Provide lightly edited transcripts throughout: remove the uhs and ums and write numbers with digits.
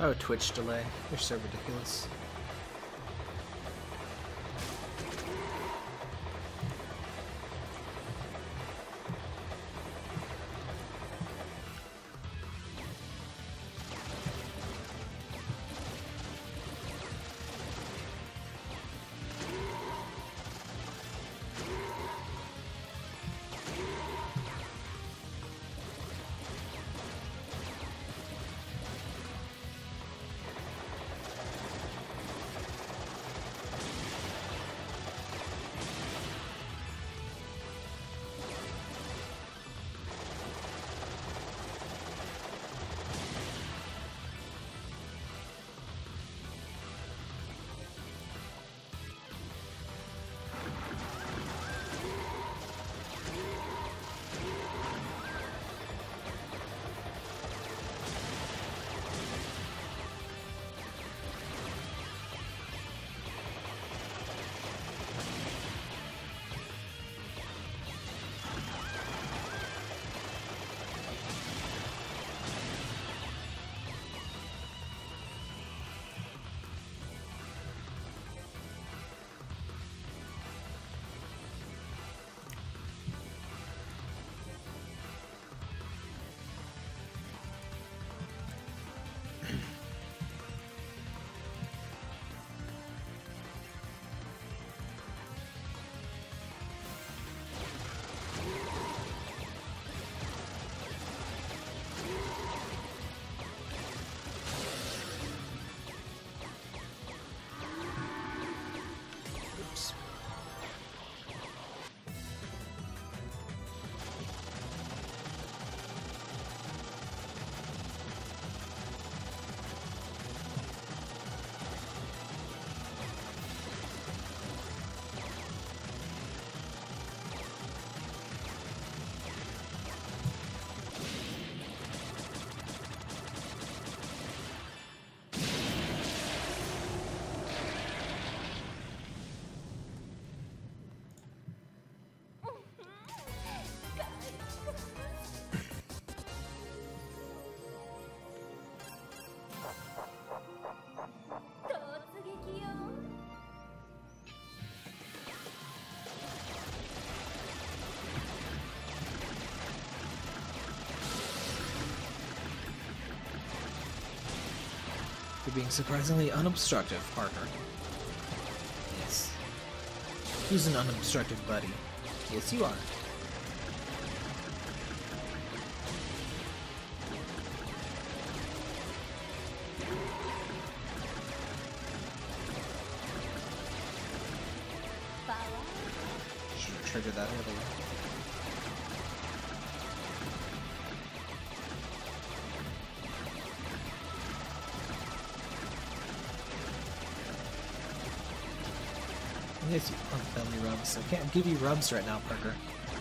Oh, Twitch delay. They're so ridiculous. You're being surprisingly unobstructive, Parker. Yes. Who's an unobstructive buddy? Yes, you are. Should trigger that earlier. Yes, you punk belly rubs. I can't give you rubs right now, Parker.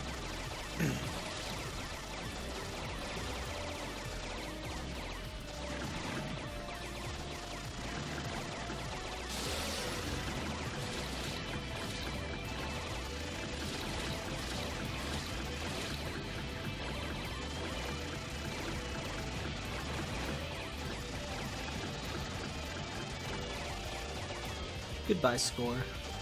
Goodbye, score.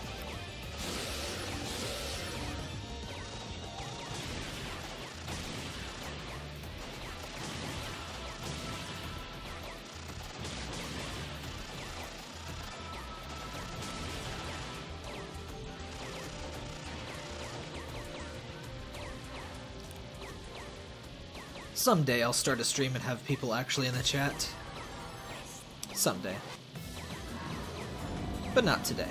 Someday I'll start a stream and have people actually in the chat. Someday. But not today.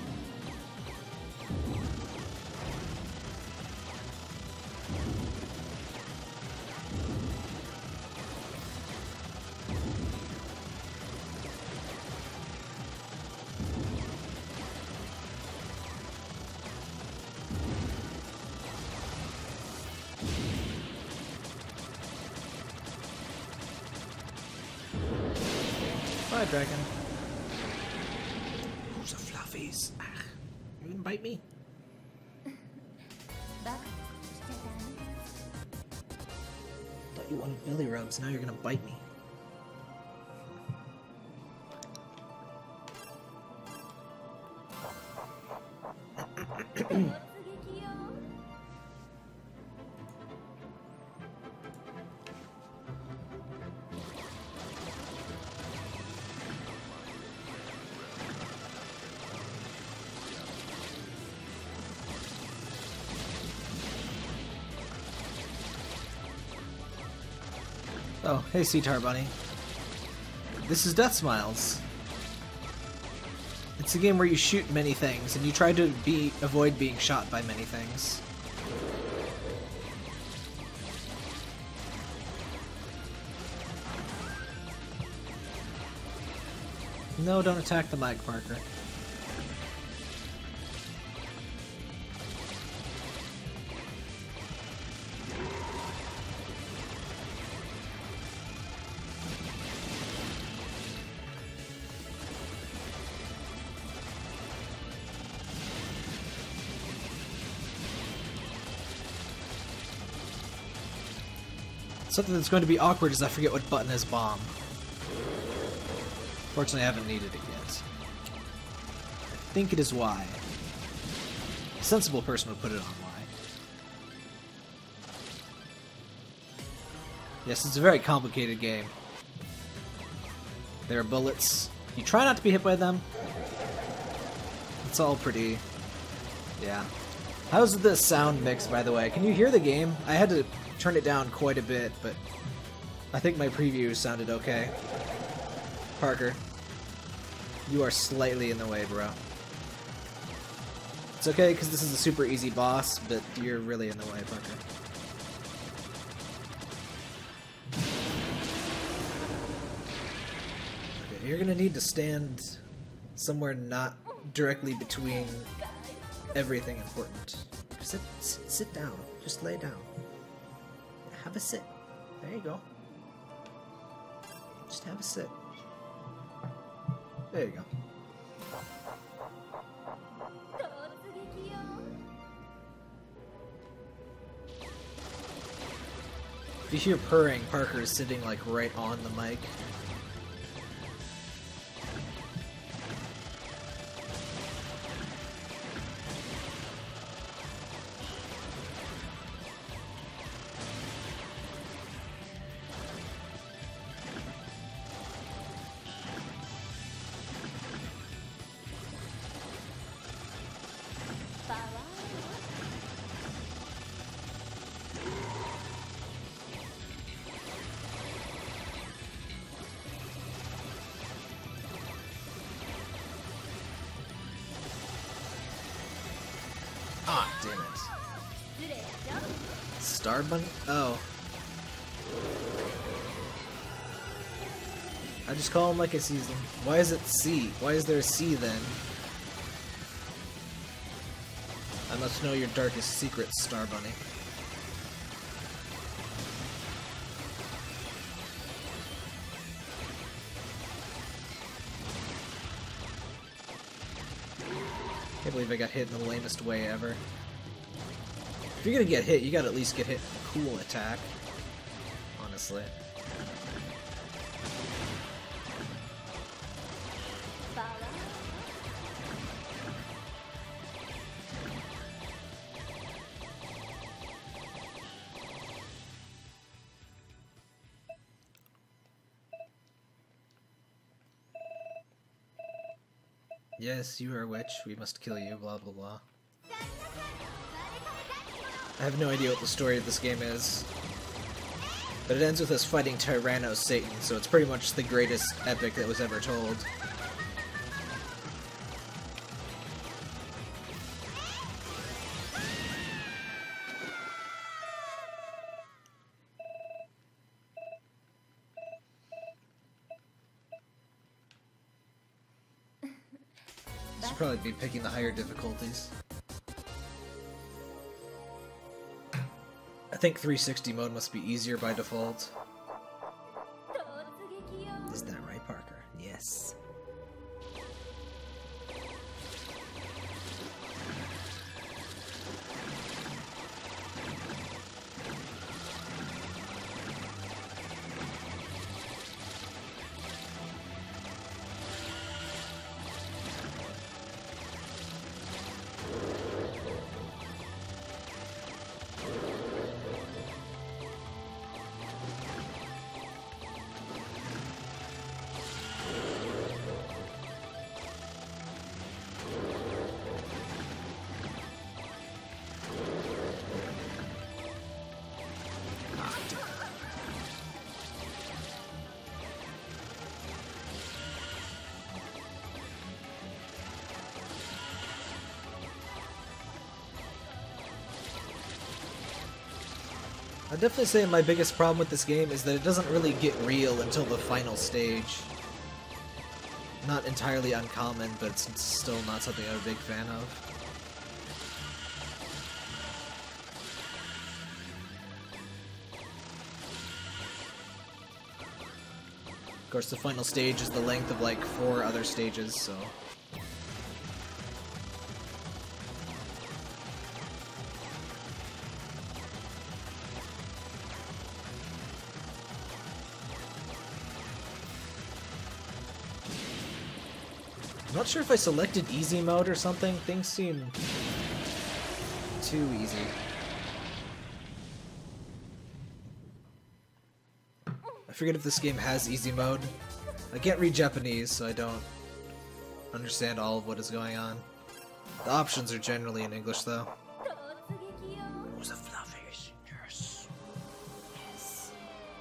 Bye, dragon. Who's a fluffies? Ah, you gonna bite me? Thought you wanted belly rubs, now you're gonna bite me. Oh, hey Seatar Bunny. This is Deathsmiles. It's a game where you shoot many things, and you try to avoid being shot by many things. No, don't attack the mic, Parker. Something that's going to be awkward is I forget what button is bomb. Fortunately, I haven't needed it yet. I think it is Y. A sensible person would put it on Y. Yes, it's a very complicated game. There are bullets. You try not to be hit by them. It's all pretty... yeah. How's the sound mix, by the way? Can you hear the game? I had to turn it down quite a bit, but I think my preview sounded okay. Parker, you are slightly in the way, bro. It's okay, because this is a super easy boss, but you're really in the way, Parker. Okay, you're gonna need to stand somewhere not directly between everything important. Sit down. Just lay down. Have a sit. There you go. Just have a sit. There you go. If you hear purring, Parker is sitting like right on the mic. Ah, damn it. Star Bunny? Oh. I just call him like I sees him. Why is it C? Why is there a C then? I must know your darkest secrets, Star Bunny. Can't believe I got hit in the lamest way ever. If you're gonna get hit, you gotta at least get hit with a cool attack. Honestly. Yes, you are a witch. We must kill you, blah blah blah. I have no idea what the story of this game is. But it ends with us fighting Tyranno Satan, so it's pretty much the greatest epic that was ever told. Should probably be picking the higher difficulties. I think 360 mode must be easier by default. Is that right, Parker? Yes. I'd definitely say my biggest problem with this game is that it doesn't really get real until the final stage. Not entirely uncommon, but it's still not something I'm a big fan of. Of course, the final stage is the length of like 4 other stages, so... I'm not sure if I selected easy mode or something. Things seem too easy. I forget if this game has easy mode. I can't read Japanese, so I don't understand all of what is going on. The options are generally in English, though. Who's a fluffies? Yes. Yes.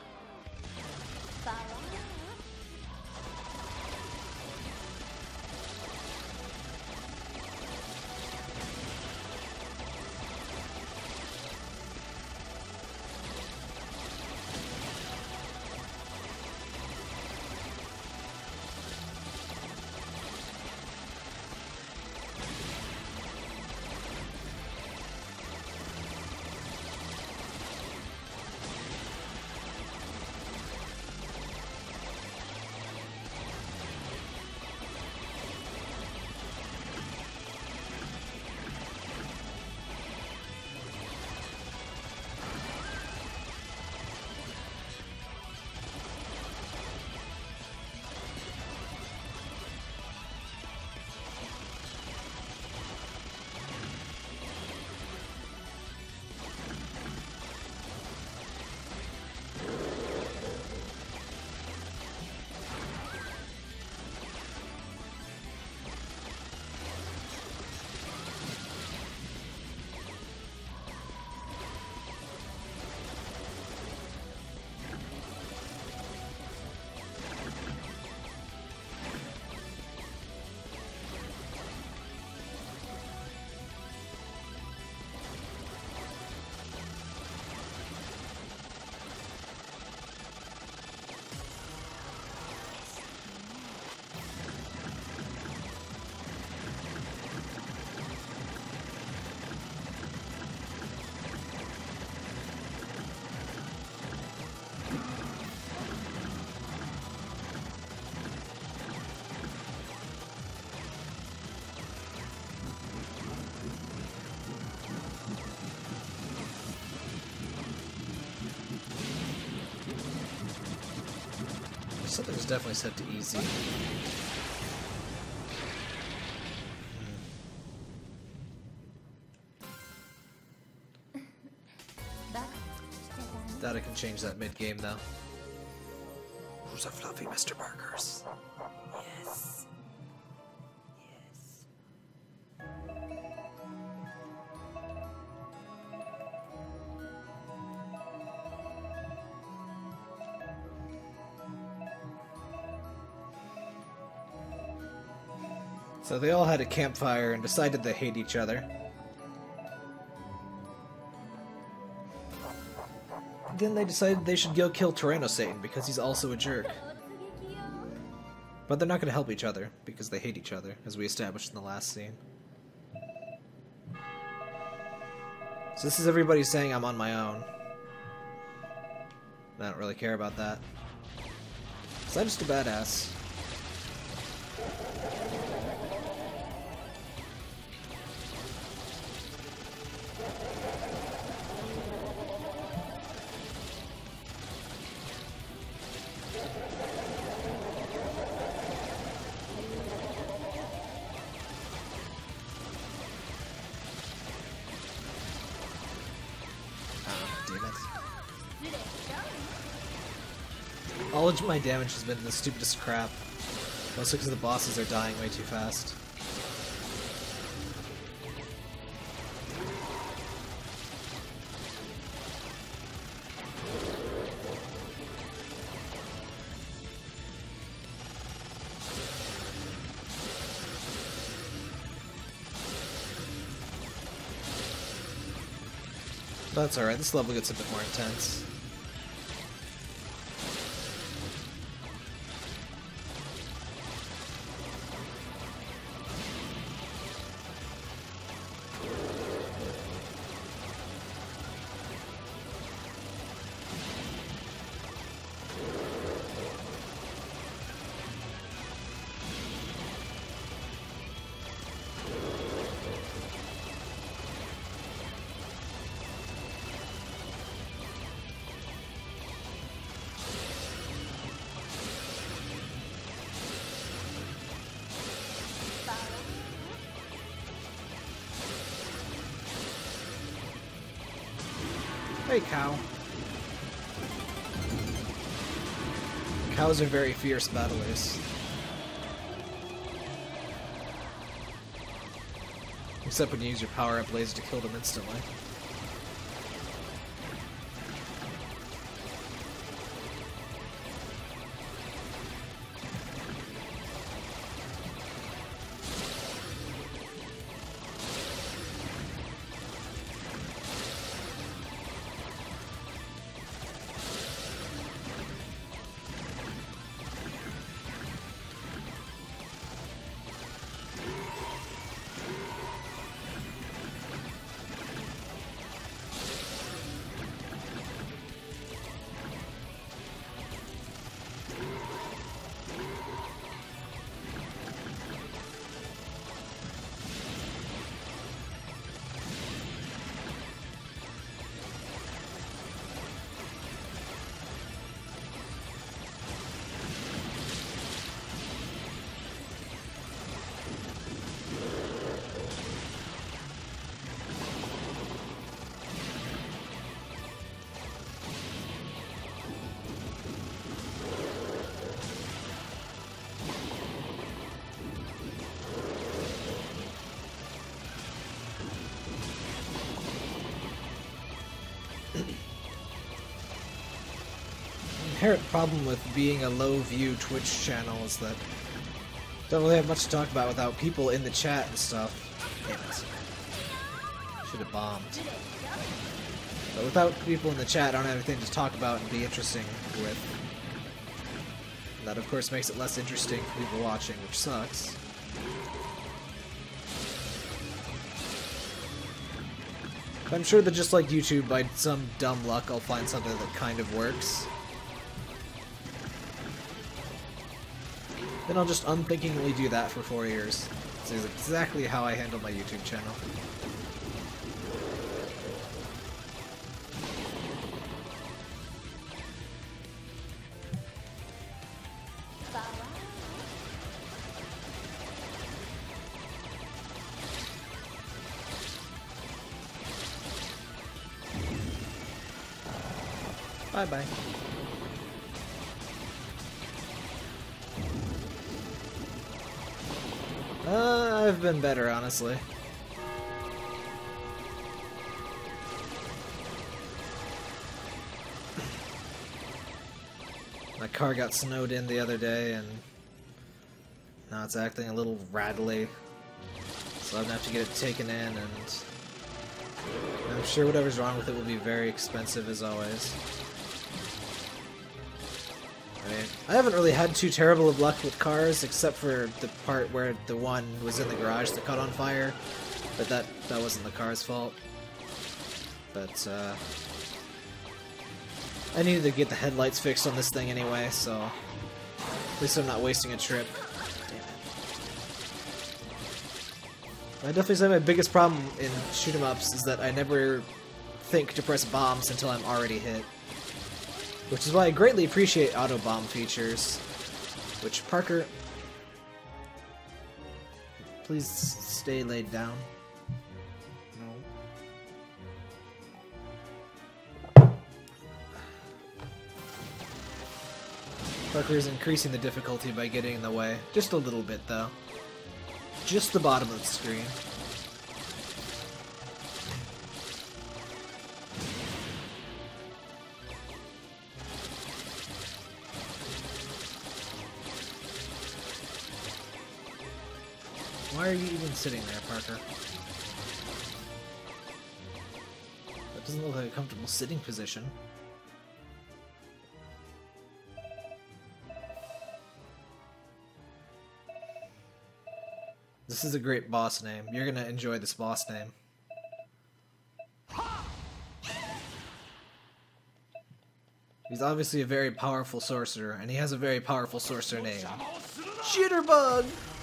Something was definitely set to easy. Doubt I can change that mid-game though. Who's a fluffy Mr. Burgers? Yes. Yes. So they all had a campfire and decided they hate each other. Then they decided they should go kill Tyranno Satan because he's also a jerk. But they're not going to help each other because they hate each other, as we established in the last scene. So this is everybody saying I'm on my own. I don't really care about that. So I'm just a badass. All of my damage has been the stupidest crap. Mostly because the bosses are dying way too fast. That's alright, this level gets a bit more intense. Hey, cow. Cows are very fierce battlers. Except when you use your power-up laser to kill them instantly. Inherent problem with being a low-view Twitch channel is that don't really have much to talk about without people in the chat and stuff. Damn it. Should have bombed. But without people in the chat, I don't have anything to talk about and be interesting with. And that, of course, makes it less interesting for people watching, which sucks. But I'm sure that just like YouTube, by some dumb luck, I'll find something that kind of works. Then I'll just unthinkingly do that for 4 years. This is exactly how I handle my YouTube channel. Bye-bye. I've been better, honestly. My car got snowed in the other day, and now it's acting a little rattly. So I'm gonna have to get it taken in, and I'm sure whatever's wrong with it will be very expensive as always. I mean, I haven't really had too terrible of luck with cars, except for the part where the one was in the garage that caught on fire, but that wasn't the car's fault. But, I needed to get the headlights fixed on this thing anyway, so at least I'm not wasting a trip. Damn it. I definitely say my biggest problem in shoot-em-ups is that I never think to press bombs until I'm already hit. Which is why I greatly appreciate auto-bomb features. Which, Parker... Please stay laid down. No. Parker is increasing the difficulty by getting in the way. Just a little bit, though. Just the bottom of the screen. Why are you even sitting there, Parker? But Doesn't look like a comfortable sitting position. This is a great boss name. You're gonna enjoy this boss name. He's obviously a very powerful sorcerer, and he has a very powerful sorcerer name. Jitterbug!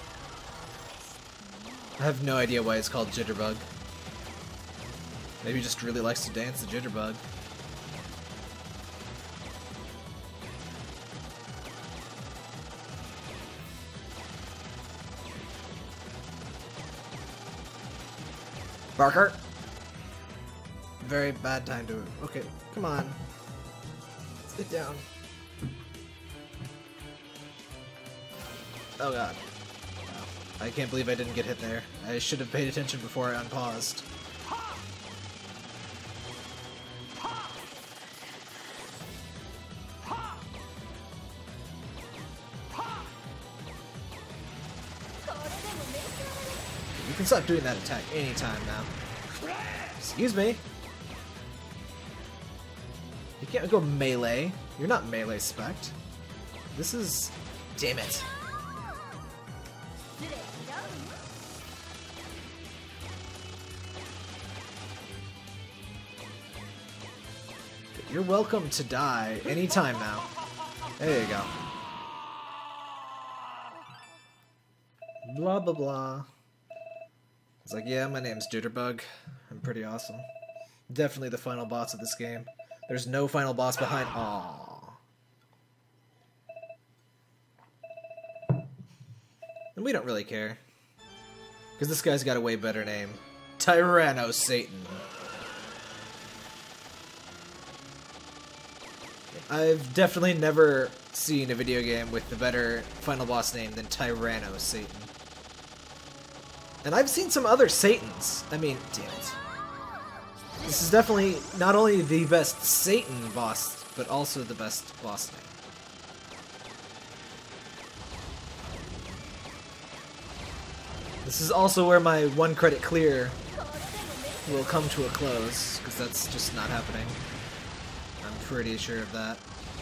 I have no idea why it's called Jitterbug. Maybe he just really likes to dance the Jitterbug. Barker! Very bad time to... Okay, come on. Sit down. Oh god. Wow. I can't believe I didn't get hit there. I should have paid attention before I unpaused. You can stop doing that attack anytime now. Excuse me. You can't go melee. You're not melee spect. This is... Damn it. You're welcome to die anytime now. There you go. Blah blah blah. It's like, yeah, my name's Jitterbug. I'm pretty awesome. Definitely the final boss of this game. There's no final boss behind. Aww. And we don't really care. Because this guy's got a way better name. Tyranno Satan. I've definitely never seen a video game with a better final boss name than Tyranno Satan. And I've seen some other Satans. I mean, damn it. This is definitely not only the best Satan boss, but also the best boss name. This is also where my 1 credit clear will come to a close, because that's just not happening. I'm pretty sure of that.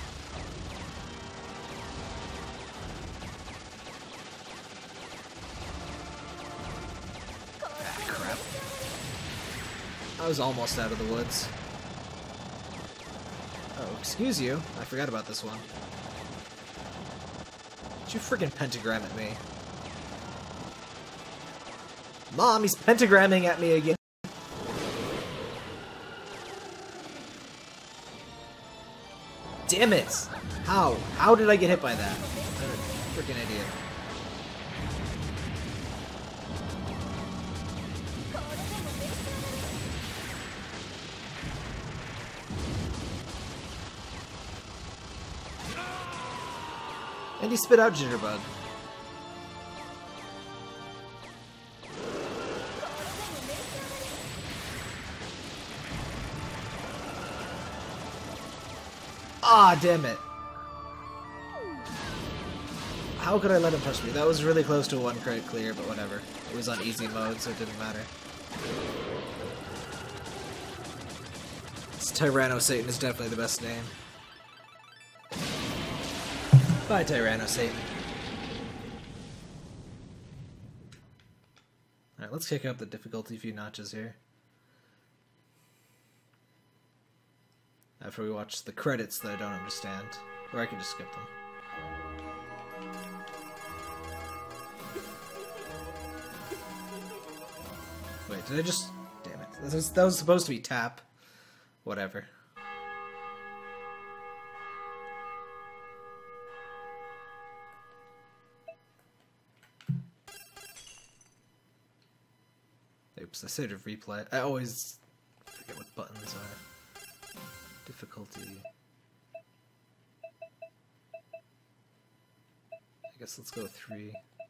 Ah, crap. I was almost out of the woods. Oh, excuse you. I forgot about this one. Did you freaking pentagram at me? Mom, he's pentagramming at me again. Damn it! How? How did I get hit by that? I'm a freaking idiot. And he spit out Jitterbug. Ah, damn it. How could I let him touch me? That was really close to a 1 credit clear, but whatever. It was on easy mode, so it didn't matter. This Tyranno Satan is definitely the best name. Bye, Tyranno Satan. Alright, let's kick up the difficulty a few notches here. After we watch the credits that I don't understand. Or I can just skip them. Wait, did I just... Damn it. That was supposed to be tap. Whatever. Oops, I said to replay. I always forget what buttons are. Difficulty. I guess let's go 3.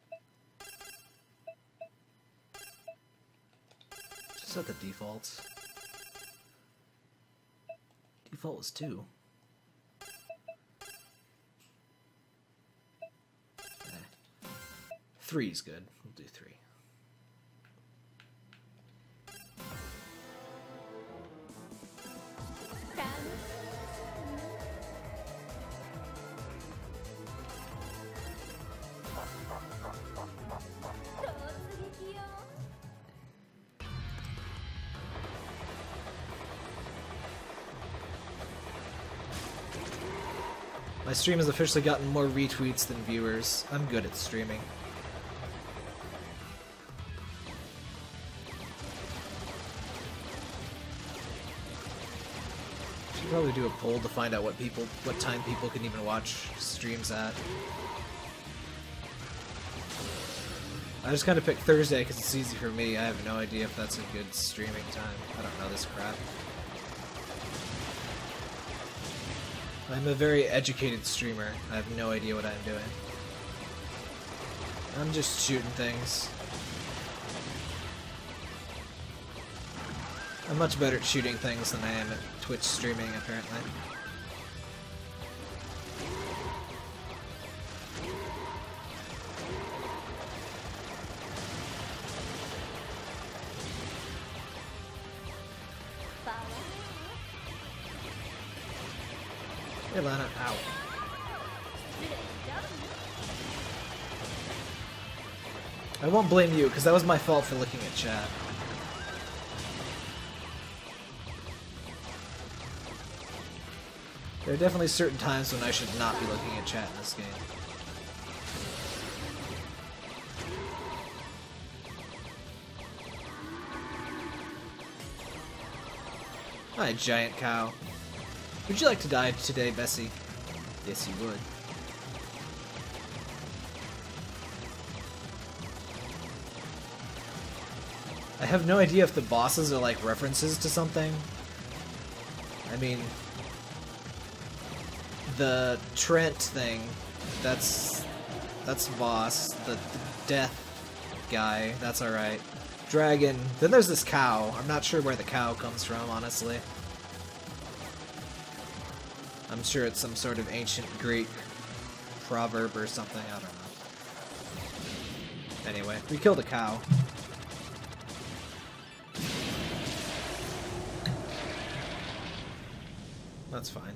Just set the defaults. Default was 2. 3 is good. We'll do 3. My stream has officially gotten more retweets than viewers. I'm good at streaming. Should probably do a poll to find out what time people can even watch streams at. I just kind of picked Thursday because it's easy for me. I have no idea if that's a good streaming time. I don't know this crap. I'm a very educated streamer. I have no idea what I'm doing. I'm just shooting things. I'm much better at shooting things than I am at Twitch streaming, apparently. Hey Lana, ow. I won't blame you, because that was my fault for looking at chat. There are definitely certain times when I should not be looking at chat in this game. Hi, giant cow. Would you like to die today, Bessie? Yes, you would. I have no idea if the bosses are like references to something. I mean, the Trent thing, that's boss. The death guy, that's alright. Dragon, then there's this cow. I'm not sure where the cow comes from, honestly. I'm sure it's some sort of ancient Greek proverb or something, I don't know. Anyway, we killed a cow. That's fine.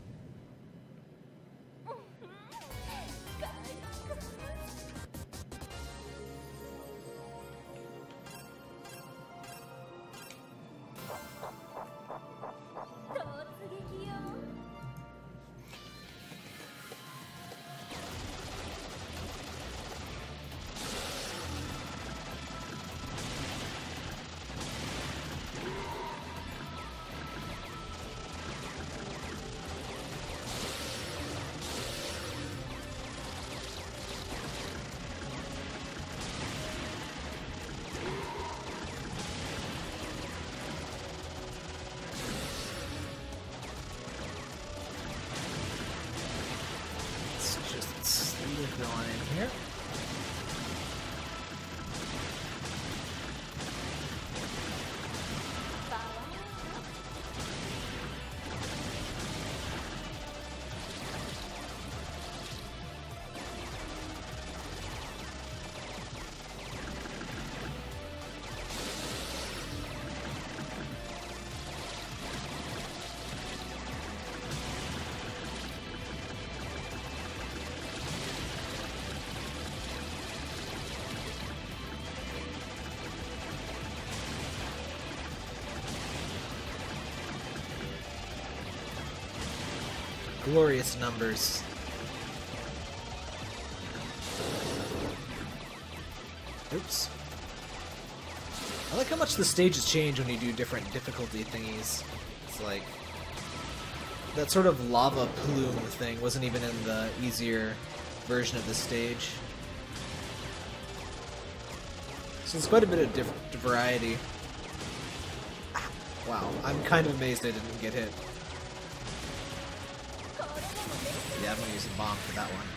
Going in here. Glorious numbers. Oops. I like how much the stages change when you do different difficulty thingies. It's like that sort of lava plume thing wasn't even in the easier version of the stage. So it's quite a bit of variety. Wow, I'm kind of amazed I didn't get hit. Yeah, I'm gonna use a bomb for that one.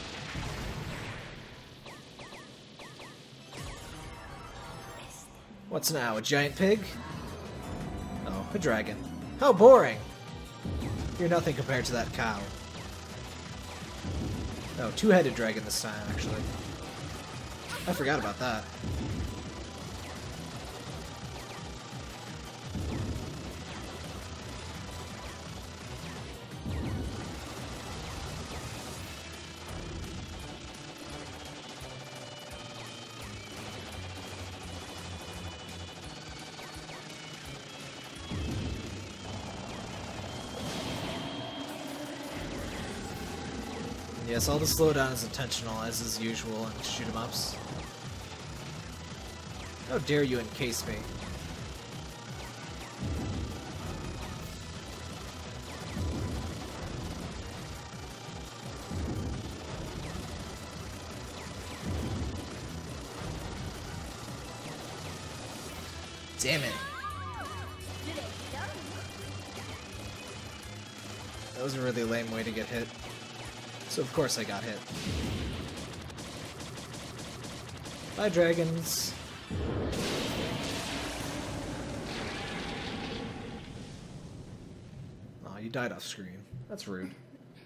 What's now, a giant pig? Oh, a dragon. How boring! You're nothing compared to that cow. Oh, two-headed dragon this time, actually. I forgot about that. Yes, all the slowdown is intentional, as is usual in shoot 'em ups. How dare you encase me? Damn it. That was a really lame way to get hit. So of course I got hit. Bye, dragons. Oh, you died off screen. That's rude.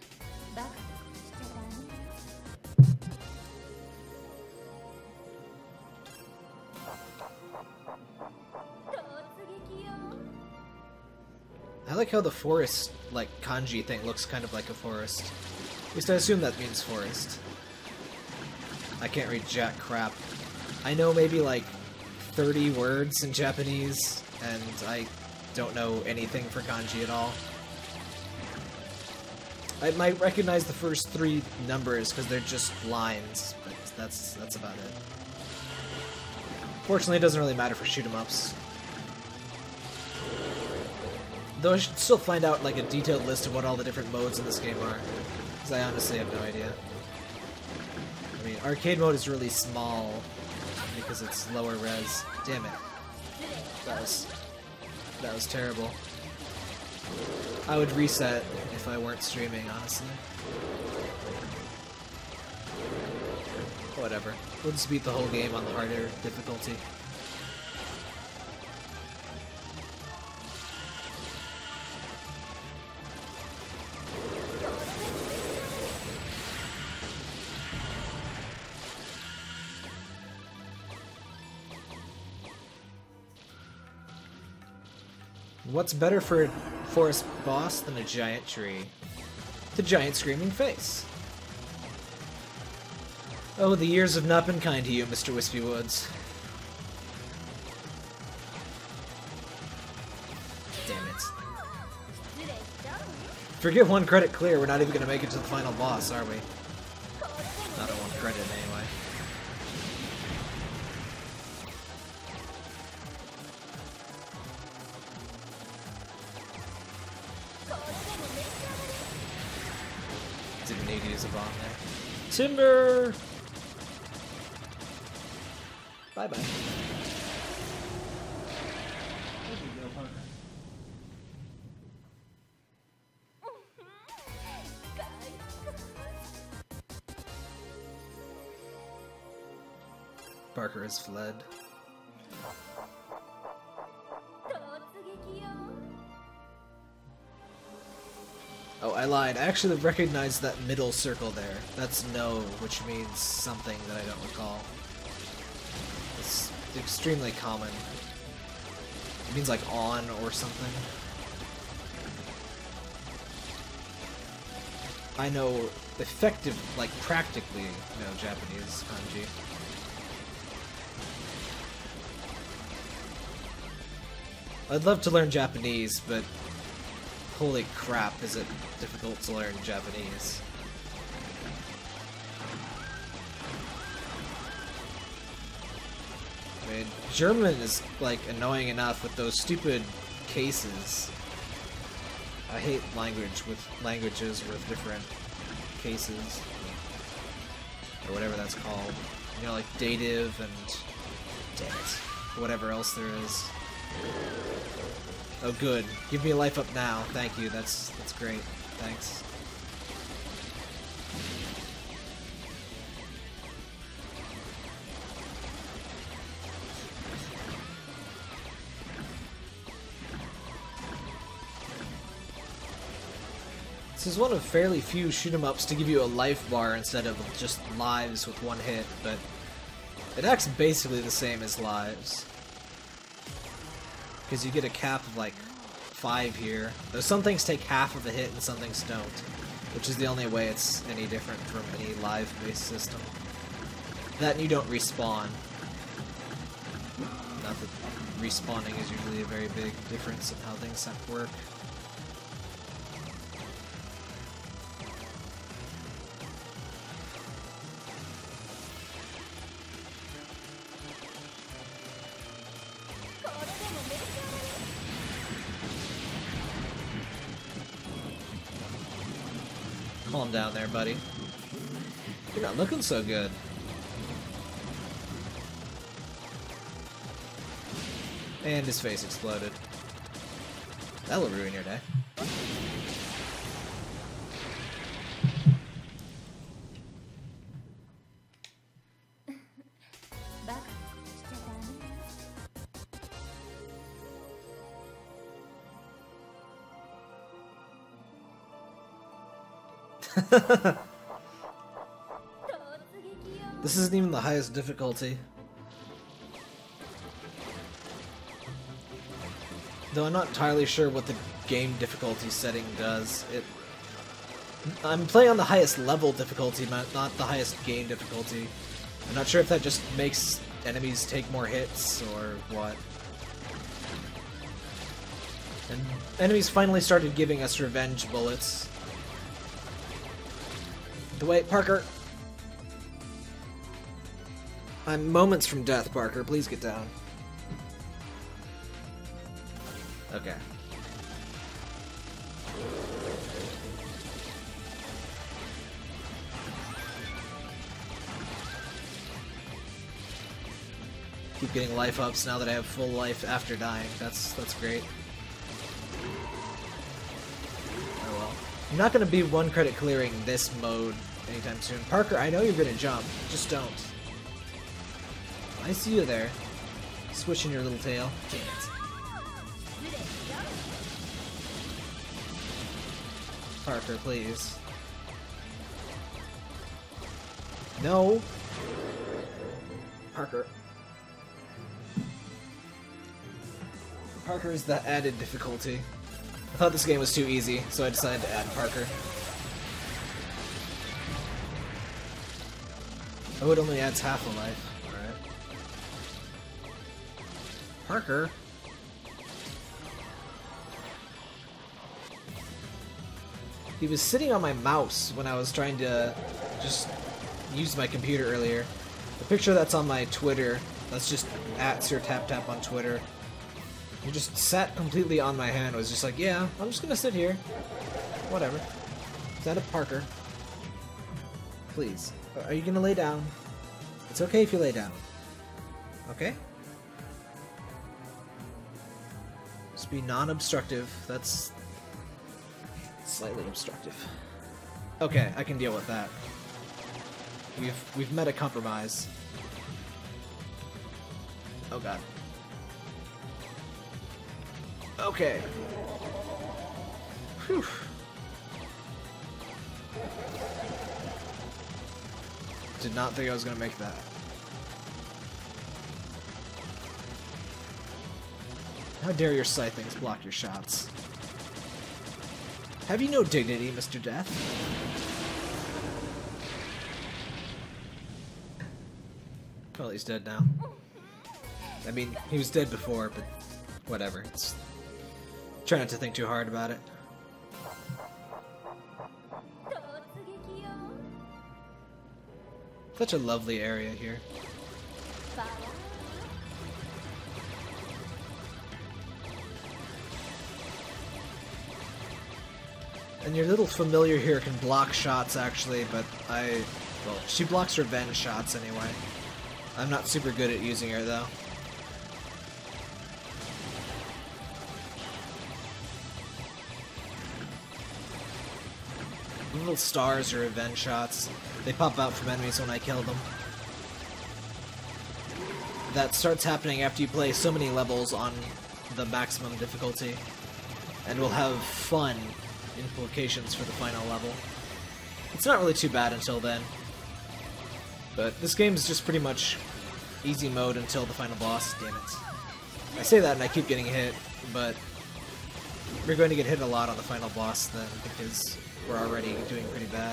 I like how the forest, like, kanji thing looks kind of like a forest. At least I assume that means forest. I can't read jack crap. I know maybe like 30 words in Japanese, and I don't know anything for kanji at all. I might recognize the first 3 numbers because they're just lines, but that's about it. Fortunately, it doesn't really matter for shoot 'em ups. Though I should still find out like a detailed list of what all the different modes in this game are, because I honestly have no idea. I mean, arcade mode is really small because it's lower res. Damn it. That was terrible. I would reset if I weren't streaming, honestly. Whatever. We'll just beat the whole game on the harder difficulty. What's better for a forest boss than a giant tree? The giant screaming face. Oh, the years have not been kind to you, Mr. Wispy Woods. Damn it. Forget one credit clear, we're not even going to make it to the final boss, are we? Not at one credit, anyway. Didn't need to use a bomb there. Timber! Bye-bye. Barker has fled. Oh, I lied. I actually recognized that middle circle there. That's no, which means something that I don't recall. It's extremely common. It means like on or something. I know effective, like practically, Japanese kanji. I'd love to learn Japanese, but holy crap, is it difficult to learn Japanese. I mean, German is, like, annoying enough with those stupid cases. I hate languages with different cases. Or whatever that's called. Like dative and... damn it. Whatever else there is. Oh good. Give me a life up now. Thank you. That's great. Thanks. This is one of fairly few shoot-'em-ups to give you a life bar instead of just lives with one hit, but it acts basically the same as lives. Because you get a cap of like 5 here. Though some things take half of a hit and some things don't. Which is the only way it's any different from any live-based system. That and you don't respawn. Not that respawning is usually a very big difference in how things work. Calm down there, buddy. You're not looking so good. And his face exploded. That'll ruin your day. This isn't even the highest difficulty. Though I'm not entirely sure what the game difficulty setting does. I'm playing on the highest level difficulty, not the highest game difficulty. I'm not sure if that just makes enemies take more hits or what. And enemies finally started giving us revenge bullets. Wait, Parker! I'm moments from death, Parker. Please get down. Okay. Keep getting life ups now that I have full life after dying. That's great. Oh well. I'm not gonna be one credit clearing this mode anytime soon. Parker, I know you're gonna jump. Just don't. I see you there. Switching your little tail. Damn it. Parker, please. No! Parker. Parker is the added difficulty. I thought this game was too easy, so I decided to add Parker. Oh, it only adds half a life. Alright. Parker? He was sitting on my mouse when I was trying to just use my computer earlier. The picture that's on my Twitter, that's just at SirTapTap on Twitter. He just sat completely on my hand. I was just like, yeah, I'm just gonna sit here. Whatever. Is that a Parker? Please. Are you gonna lay down? It's okay if you lay down. Okay? Just be non-obstructive. That's slightly obstructive. Okay, I can deal with that. We've met a compromise. Oh god. Okay. Whew. Did not think I was gonna make that. How dare your scythings block your shots? Have you no dignity, Mr. Death? Well, he's dead now. I mean, he was dead before, but whatever. Try not to think too hard about it. Such a lovely area here. And your little familiar here can block shots, actually, but well, she blocks revenge shots anyway. I'm not super good at using her, though. Little stars are revenge shots. They pop out from enemies when I kill them. That starts happening after you play so many levels on the maximum difficulty, and will have fun implications for the final level. It's not really too bad until then, but this game is just pretty much easy mode until the final boss. Damn it. I say that and I keep getting hit, but we're going to get hit a lot on the final boss then, because we're already doing pretty bad.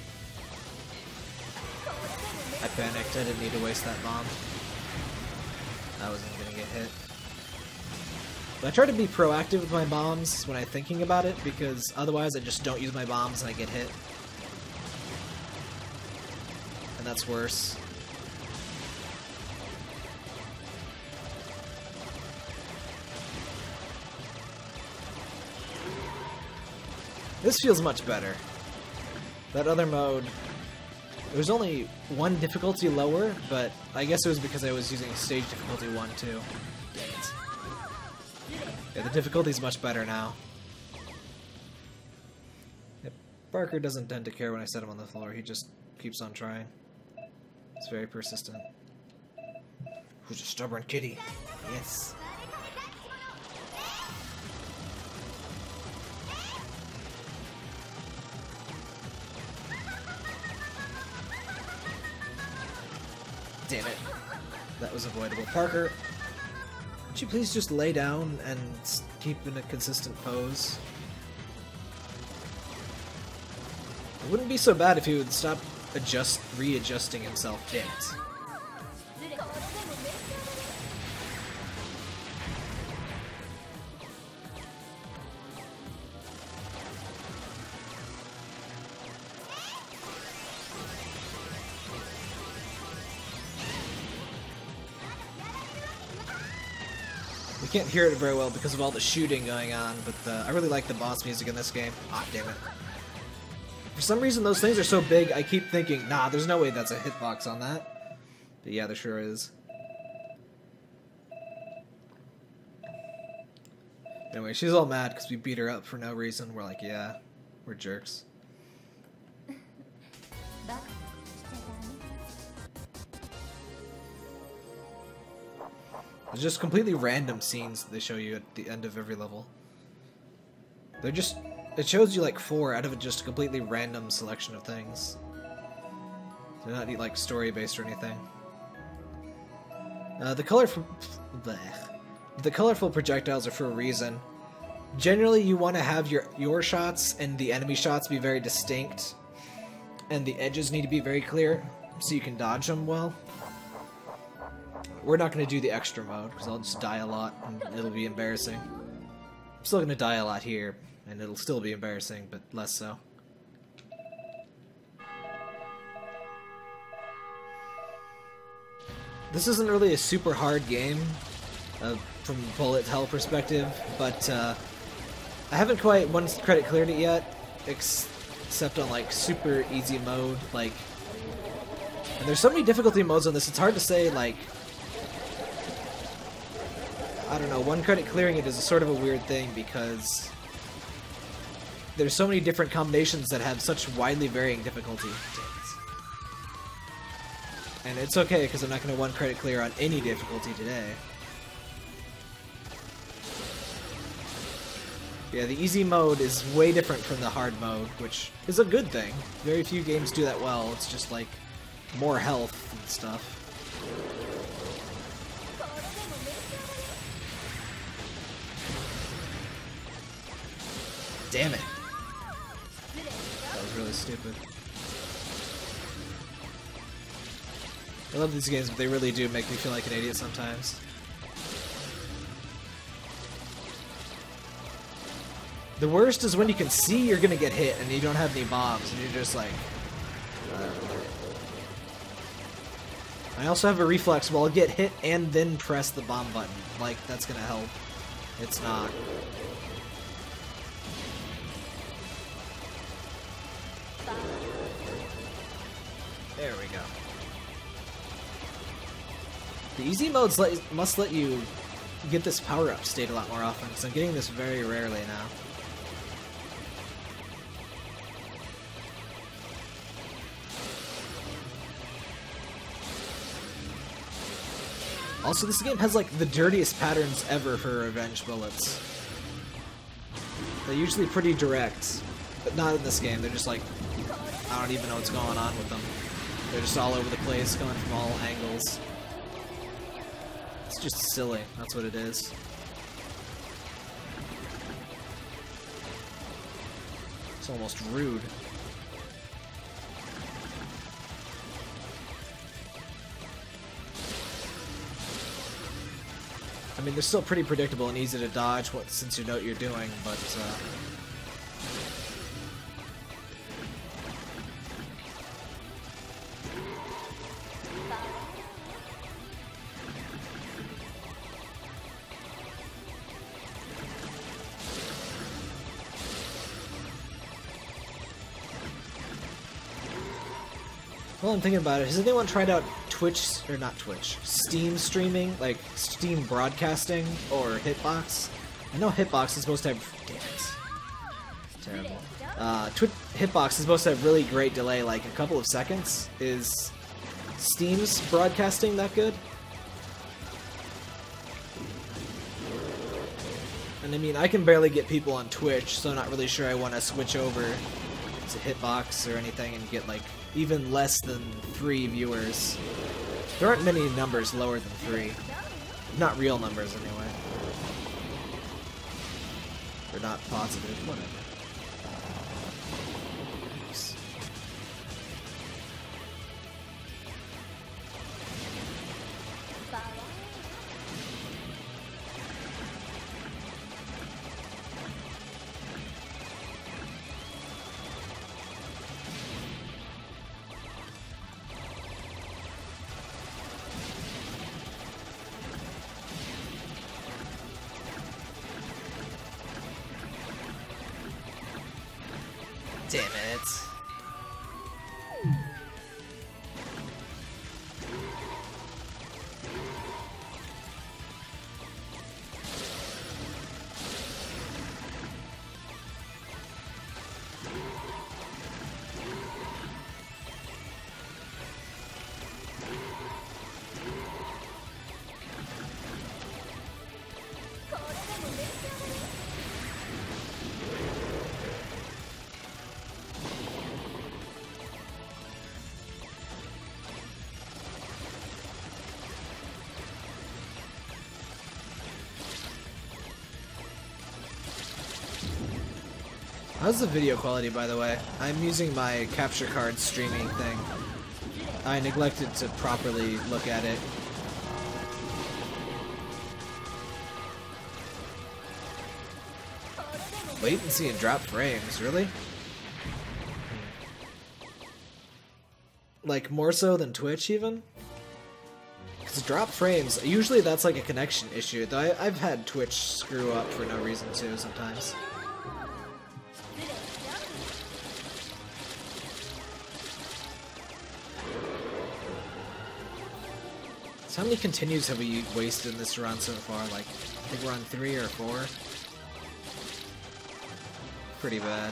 I panicked. I didn't need to waste that bomb. I wasn't gonna get hit. But I try to be proactive with my bombs when I'm thinking about it, because otherwise I just don't use my bombs and I get hit. And that's worse. This feels much better. That other mode, it was only one difficulty lower, but I guess it was because I was using stage difficulty 1 too. Dang it. Yeah, the difficulty's much better now. Yep. Barker doesn't tend to care when I set him on the floor, he just keeps on trying. He's very persistent. Who's a stubborn kitty? Yes. Damn it. That was avoidable. Parker, would you please just lay down and keep in a consistent pose? It wouldn't be so bad if he would stop readjusting himself. Damn it. We can't hear it very well because of all the shooting going on, but I really like the boss music in this game. Ah, damn it. For some reason, those things are so big, I keep thinking, nah, there's no way that's a hitbox on that. But yeah, there sure is. Anyway, she's all mad because we beat her up for no reason. We're like, yeah, we're jerks. There's just completely random scenes that they show you at the end of every level. They're just... It shows you like 4 out of just a completely random selection of things. They're not like story-based or anything. The colorful projectiles are for a reason. Generally, you want to have your shots and the enemy shots be very distinct, and the edges need to be very clear so you can dodge them well. We're not going to do the extra mode, because I'll just die a lot, and it'll be embarrassing. I'm still going to die a lot here, and it'll still be embarrassing, but less so. This isn't really a super hard game, from a bullet hell perspective, but I haven't quite one credit cleared it yet, except on like super easy mode, like, and there's so many difficulty modes on this, it's hard to say, like, I don't know, one credit clearing it is a sort of a weird thing because there's so many different combinations that have such widely varying difficulty. And it's okay because I'm not going to one credit clear on any difficulty today. Yeah, the easy mode is way different from the hard mode, which is a good thing. Very few games do that well, it's just like more health and stuff. Damn it. That was really stupid. I love these games, but they really do make me feel like an idiot sometimes. The worst is when you can see you're gonna get hit and you don't have any bombs, and you're just like... I also have a reflex where I'll get hit and then press the bomb button. Like, that's gonna help. It's not. There we go. The easy modes must let you get this power-up state a lot more often, because I'm getting this very rarely now. Also, this game has like the dirtiest patterns ever for revenge bullets. They're usually pretty direct, but not in this game. They're just like, I don't even know what's going on with them. They're just all over the place, coming from all angles. It's just silly, that's what it is. It's almost rude. I mean, they're still pretty predictable and easy to dodge since you know what you're doing, but Well, I'm thinking about it. Has anyone tried out Twitch, or not Twitch, Steam streaming, like Steam broadcasting, or Hitbox? I know Hitbox is supposed to have... Damn it. Terrible. Hitbox is supposed to have really great delay, like a couple of seconds. Is Steam's broadcasting that good? And I mean, I can barely get people on Twitch, so I'm not really sure I want to switch over to Hitbox or anything and get like even less than 3 viewers. There aren't many numbers lower than 3. Not real numbers, anyway. They're not positive, whatever. Oops. Damn it. How's the video quality, by the way? I'm using my capture card streaming thing. I neglected to properly look at it. Latency and drop frames, really? Like, more so than Twitch, even? Because drop frames, usually that's like a connection issue, though I've had Twitch screw up for no reason too, sometimes. So how many continues have we wasted in this run so far? Like, I think we're on 3 or 4. Pretty bad.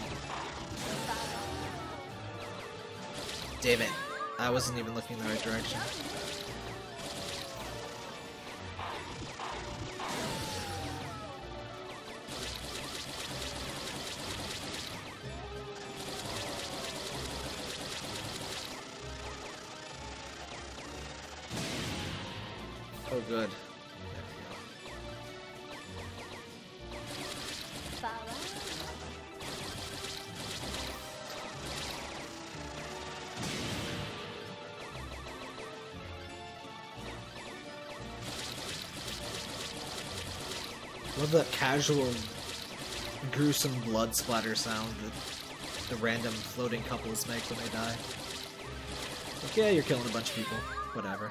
Damn it. I wasn't even looking in the right direction. Oh, good. Love that casual, gruesome blood splatter sound that the random floating couples make when they die. Like, yeah, you're killing a bunch of people. Whatever.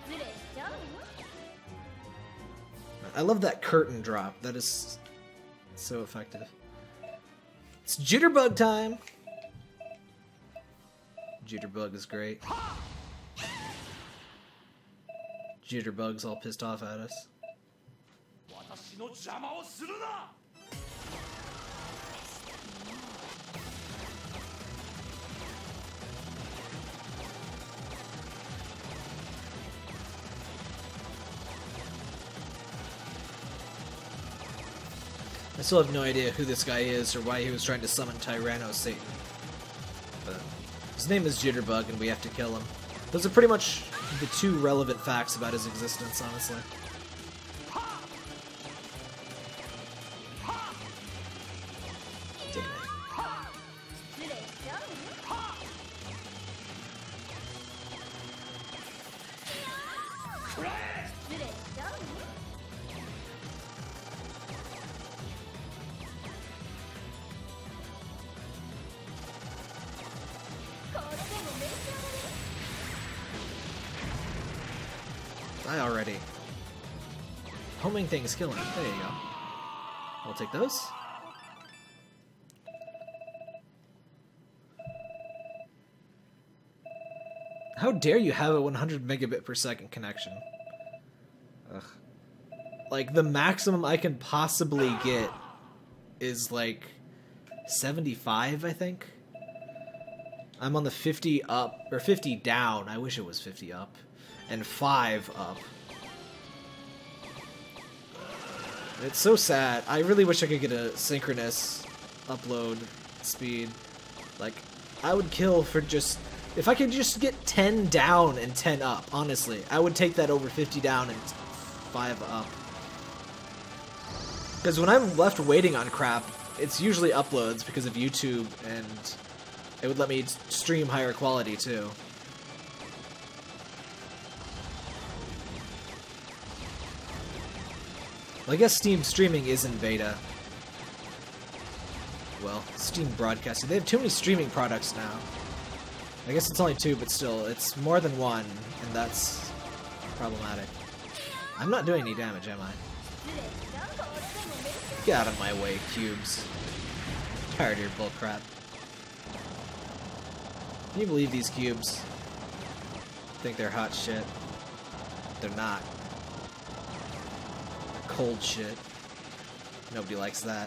I love that curtain drop. That is so effective. It's Jitterbug time! Jitterbug is great. Jitterbug's all pissed off at us. I still have no idea who this guy is or why he was trying to summon Tyranno Satan. But his name is Jitterbug and we have to kill him. Those are pretty much the 2 relevant facts about his existence, honestly. Damn it. Die already. Homing thing's killing it. There you go. I'll take those. How dare you have a 100 megabit per second connection? Ugh. Like, the maximum I can possibly get is like 75, I think. I'm on the 50 up, or 50 down. I wish it was 50 up. And 5 up. It's so sad. I really wish I could get a synchronous upload speed. Like, I would kill for just... If I could just get 10 down and 10 up, honestly, I would take that over 50 down and 5 up. Because when I'm left waiting on crap, it's usually uploads because of YouTube, and it would let me stream higher quality too. Well, I guess Steam streaming is in beta. Well, Steam broadcasting. They have too many streaming products now. I guess it's only 2, but still, it's more than 1, and that's problematic. I'm not doing any damage, am I? Get out of my way, cubes. Tired of your bullcrap. Can you believe these cubes? Think they're hot shit. They're not. They're cold shit. Nobody likes that.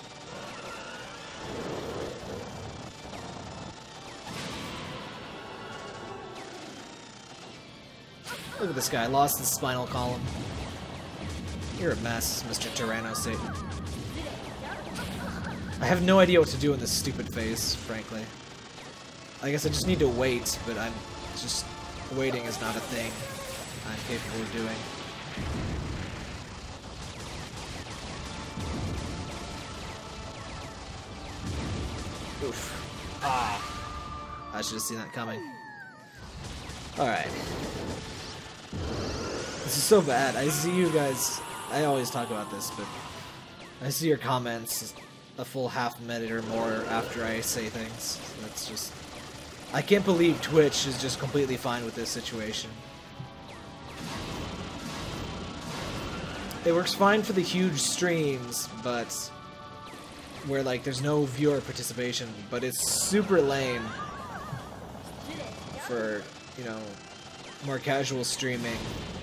Look at this guy, lost his spinal column. You're a mess, Mr. Tyranno Satan. I have no idea what to do in this stupid phase, frankly. I guess I just need to wait, but I'm just... Waiting is not a thing I'm capable of doing. Oof. Ah. I should have seen that coming. Alright. This is so bad. I see you guys... I always talk about this, but... I see your comments a full half minute or more after I say things. That's just... I can't believe Twitch is just completely fine with this situation. It works fine for the huge streams, but... where, like, there's no viewer participation, but it's super lame for, you know, more casual streaming.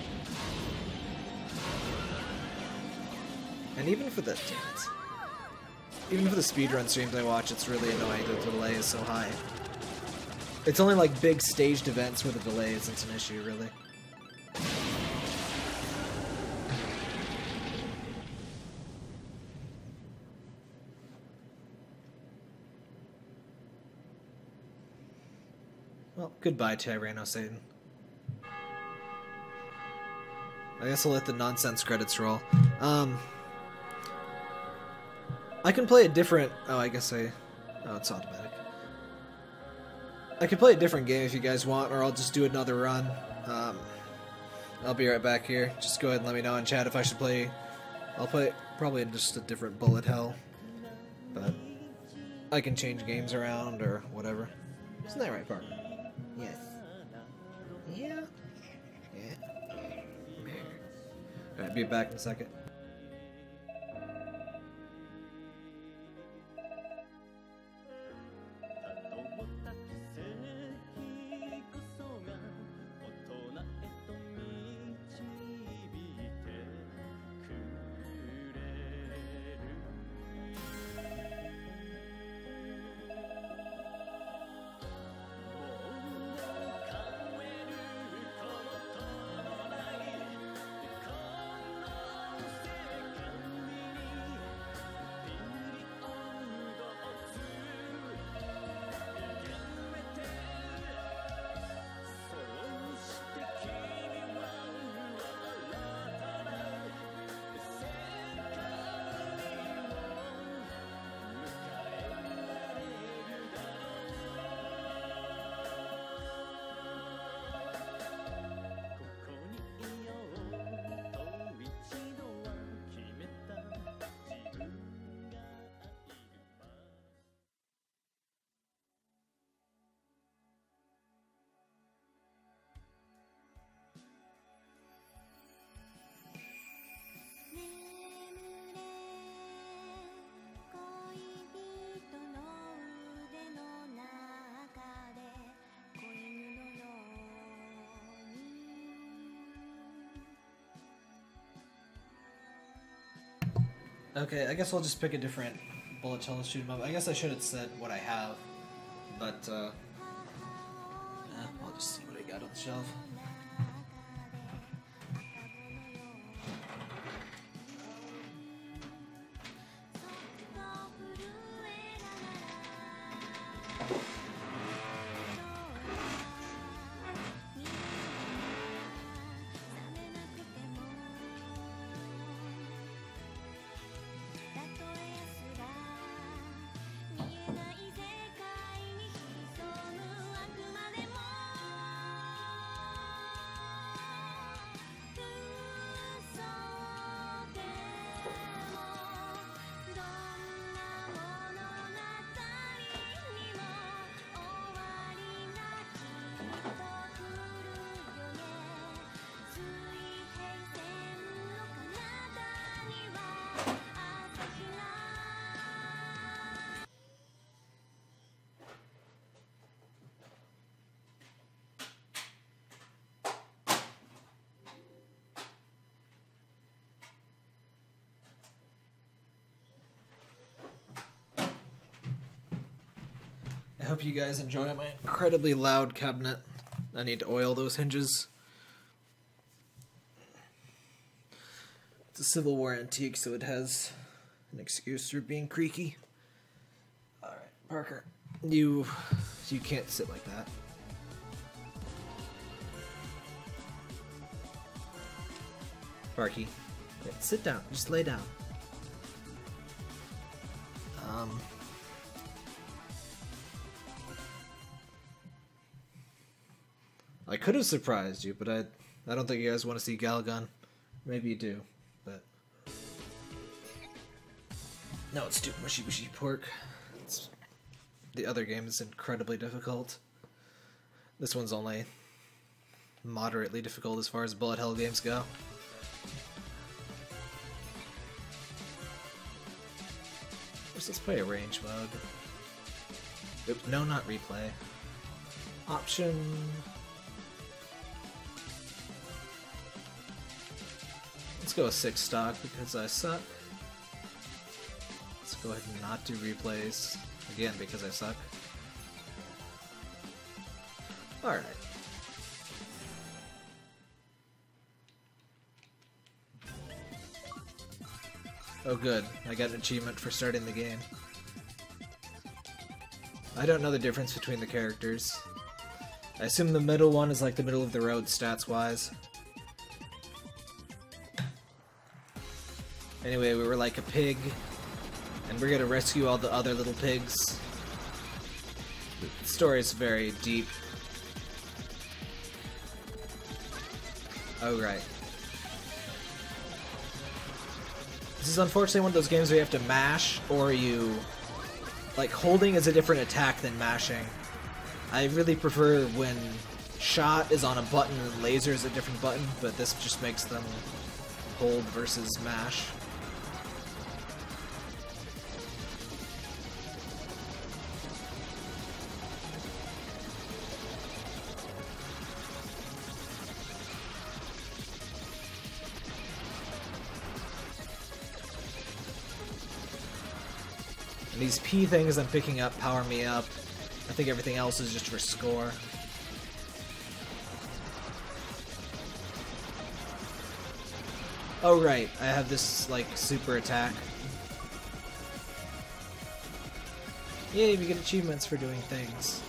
And even for the... Damn it. Even for the speedrun streams I watch, it's really annoying that the delay is so high. It's only like big staged events where the delay isn't an issue, really. Well, goodbye, Tyranno Satan. I guess I'll let the nonsense credits roll. I can play a different... Oh, I guess I... Oh, it's automatic. I can play a different game if you guys want, or I'll just do another run. I'll be right back here. Just go ahead and let me know in chat if I should play... I'll play probably just a different bullet hell. But I can change games around or whatever. Isn't that right, partner? Yes. Yeah. Yeah. Alright, be back in a second. Okay, I guess I'll just pick a different bullet hell shoot 'em up. I guess I should have said what I have, but I'll just see what I got on the shelf. I hope you guys enjoy my incredibly loud cabinet. I need to oil those hinges. It's a Civil War antique, so it has an excuse for being creaky. Alright, Parker, you can't sit like that. Parky, yeah, sit down, just lay down. I could have surprised you, but I don't think you guys want to see Galgun. Maybe you do, but... No, it's too mushy mushy pork. The other game is incredibly difficult. This one's only moderately difficult as far as bullet hell games go. Let's play a range mode. Oops, no, not replay. Option... Let's go with 6 stock because I suck. Let's go ahead and not do replays again because I suck. Alright. Oh good, I got an achievement for starting the game. I don't know the difference between the characters. I assume the middle one is like the middle of the road stats-wise. Anyway, we were like a pig, and we're gonna rescue all the other little pigs. The story is very deep. Oh, right. This is unfortunately one of those games where you have to mash, or you... Like, holding is a different attack than mashing. I really prefer when shot is on a button and laser is a different button, but this just makes them hold versus mash. And these P things I'm picking up power me up. I think everything else is just for score. Oh right, I have this like super attack. Yay, we get achievements for doing things.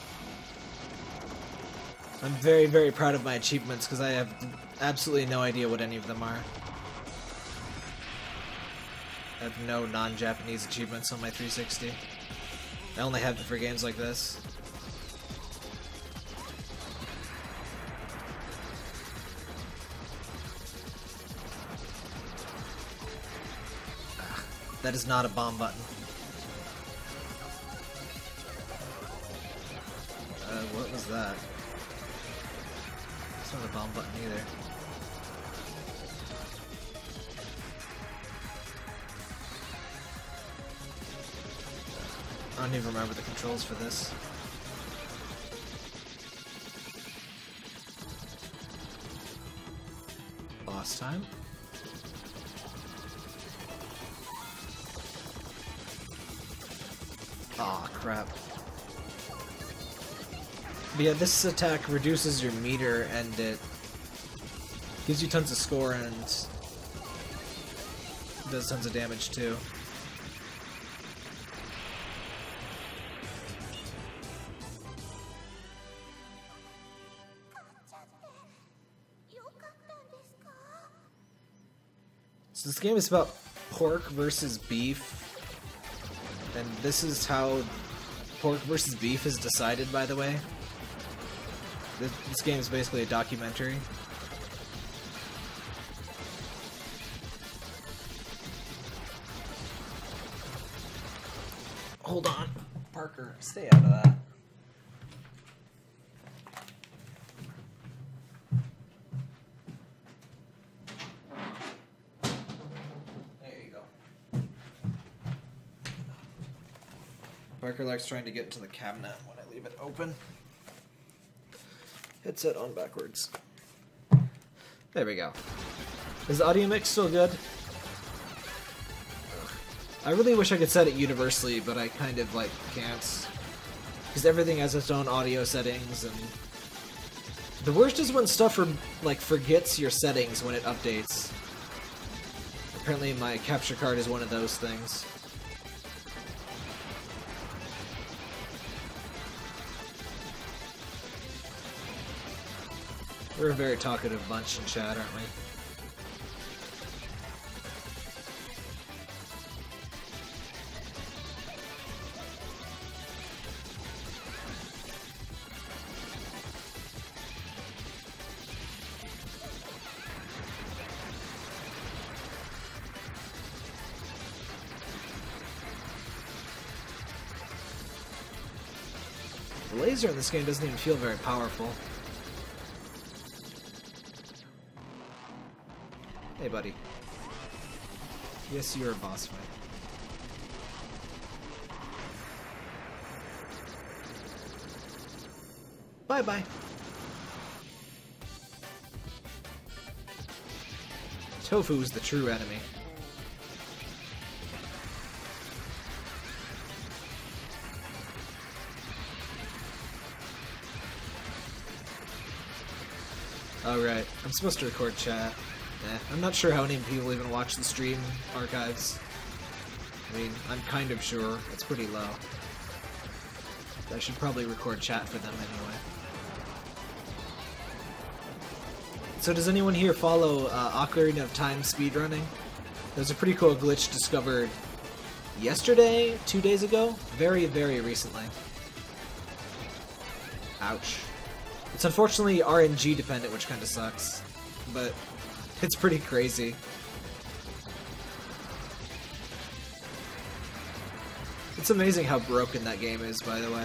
I'm very, very proud of my achievements because I have absolutely no idea what any of them are. I have no non-Japanese achievements on my 360. I only have it for games like this. That is not a bomb button. What was that? It's not a bomb button either. I don't even remember the controls for this. Boss time. Aw, crap. But yeah, this attack reduces your meter and it gives you tons of score and does tons of damage too. So this game is about pork versus beef, and this is how pork versus beef is decided, by the way. This game is basically a documentary. Hold on, Parker, stay out of that. Parker likes trying to get into the cabinet when I leave it open. Headset on backwards. There we go. Is the audio mix still good? I really wish I could set it universally, but I kind of, like, can't. Because everything has its own audio settings, and... The worst is when stuff, forgets your settings when it updates. Apparently my capture card is one of those things. We're a very talkative bunch in chat, aren't we? The laser in this game doesn't even feel very powerful. Hey, buddy. Yes, you're a boss fight. Bye-bye. Tofu's the true enemy. Oh, right. I'm supposed to record chat. I'm not sure how many people even watch the stream archives. I mean, I'm kind of sure. It's pretty low. I should probably record chat for them anyway. So does anyone here follow Ocarina of Time speedrunning? There's a pretty cool glitch discovered yesterday, 2 days ago? Very, very recently. Ouch. It's unfortunately RNG dependent, which kind of sucks. But... it's pretty crazy. It's amazing how broken that game is, by the way.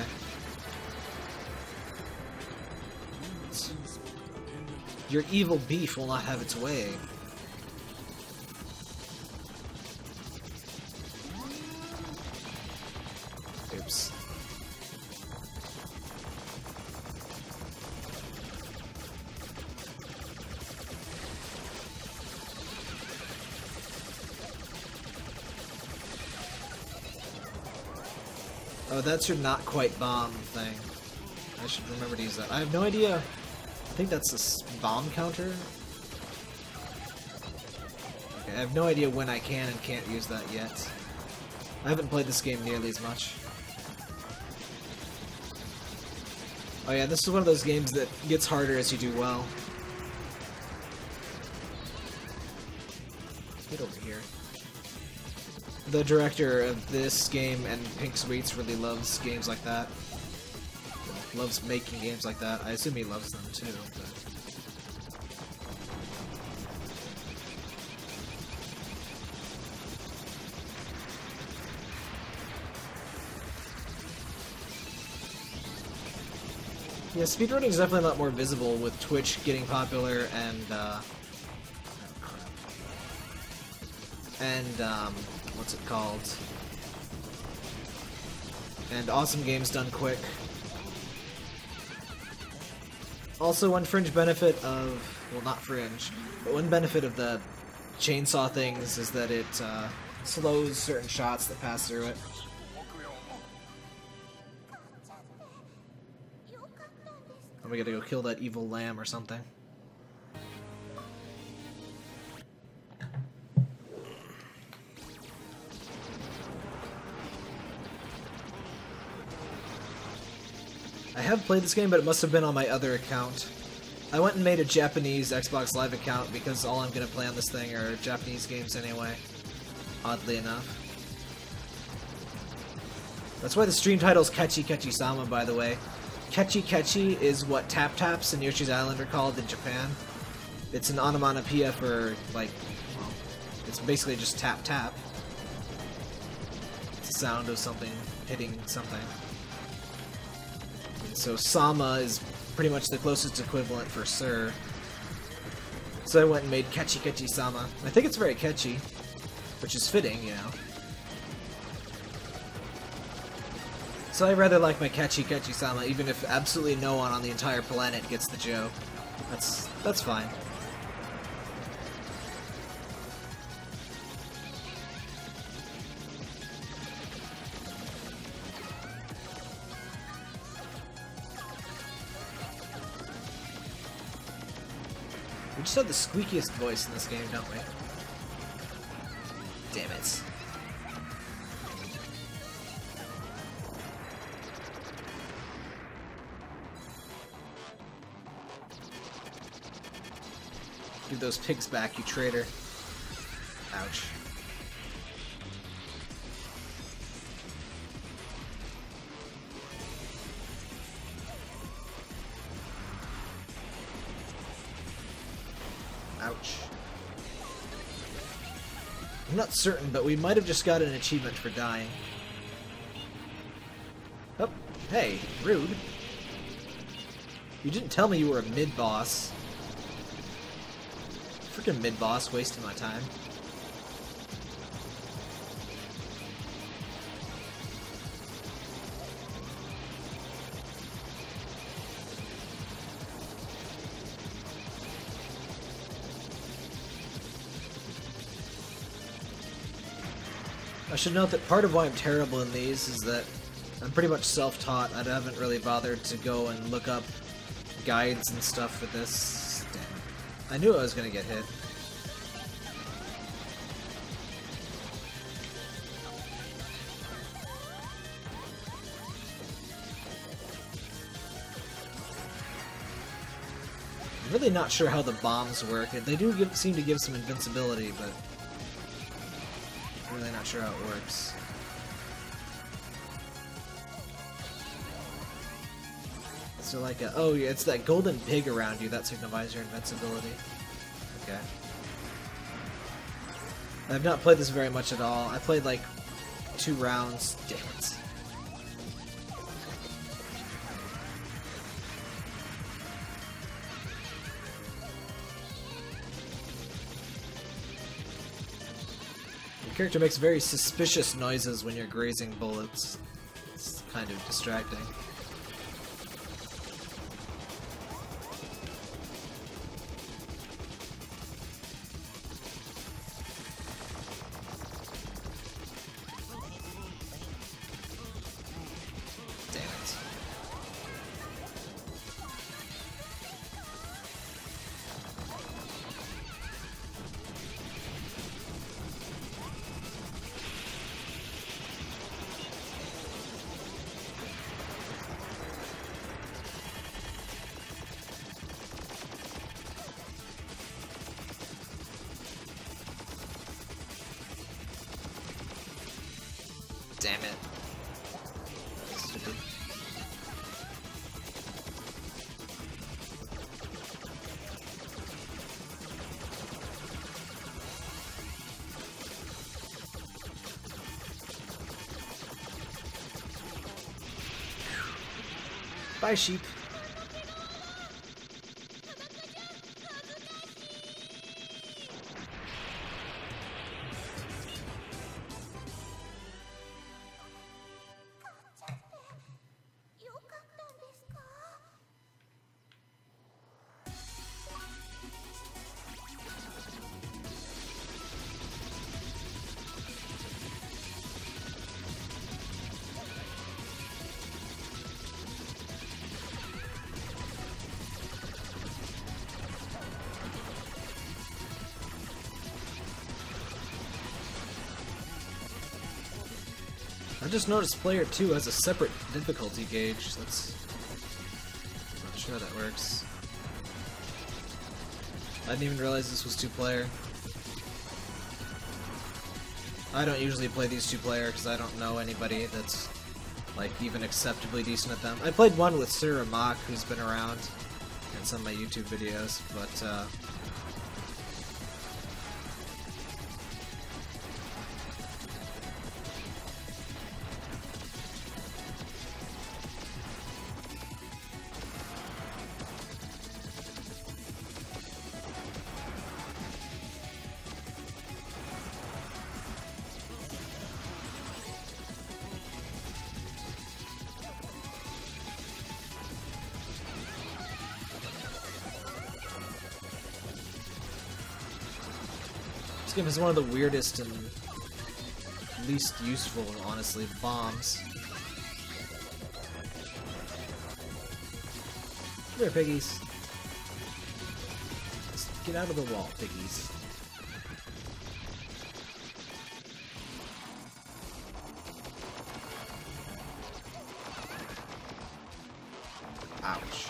Your evil beef will not have its way. Oops. Oh, that's your not quite bomb thing. I should remember to use that. I have no idea. I think that's a bomb counter. Okay, I have no idea when I can and can't use that yet. I haven't played this game nearly as much. Oh yeah, this is one of those games that gets harder as you do well. Get over here. The director of this game and Pink Sweets really loves games like that. Well, loves making games like that. I assume he loves them too. But... yeah, speedrunning is definitely a lot more visible with Twitch getting popular and what's it called? And awesome games done quick. Also, one fringe benefit of, well, not fringe, but one benefit of the chainsaw things is that it slows certain shots that pass through it. And we gotta go kill that evil lamb or something. I have played this game, but it must have been on my other account. I went and made a Japanese Xbox Live account because all I'm gonna play on this thing are Japanese games anyway. Oddly enough. That's why the stream title's Kechi Kechi Sama, by the way. Kechi Kechi is what Tap Taps in Yoshi's Island are called in Japan. It's an onomatopoeia for, like, well, it's basically just tap tap. It's the sound of something hitting something. And so Sama is pretty much the closest equivalent for Sir. So I went and made Kechi Kechi Sama. I think it's very catchy, which is fitting, you know. So I rather like my Kechi Kechi Sama, even if absolutely no one on the entire planet gets the joke. That's fine. We just have the squeakiest voice in this game, don't we? Damn it. Give those pigs back, you traitor. Ouch. Ouch. I'm not certain, but we might have just got an achievement for dying. Oh, hey, rude. You didn't tell me you were a mid-boss. Freaking mid-boss, wasting my time. I should note that part of why I'm terrible in these is that I'm pretty much self-taught. I haven't really bothered to go and look up guides and stuff for this. Damn. I knew I was gonna get hit. I'm really not sure how the bombs work. They do seem to give some invincibility, but I'm really not sure how it works. So like a, oh yeah, it's that golden pig around you that signifies your invincibility. Okay. I've not played this very much at all. I played like 2 rounds. Damn it. Your character makes very suspicious noises when you're grazing bullets. It's kind of distracting. Damn it. Stupid. Bye, sheep. I just noticed player 2 has a separate difficulty gauge. That's not sure how that works. I didn't even realize this was 2-player. I don't usually play these 2-player because I don't know anybody that's like even acceptably decent at them. I played one with surreal, who's been around in some of my YouTube videos, but this game is one of the weirdest and least useful, honestly, bombs. Come here, piggies. Just get out of the wall, piggies. Ouch.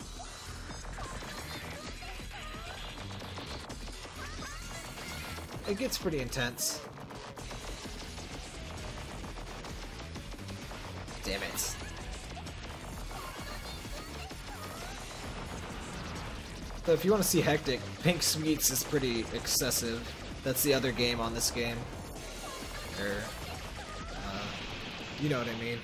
It gets pretty intense. Damn it. But if you want to see hectic, Pink Sweets is pretty excessive. That's the other game on this game. Or, you know what I mean.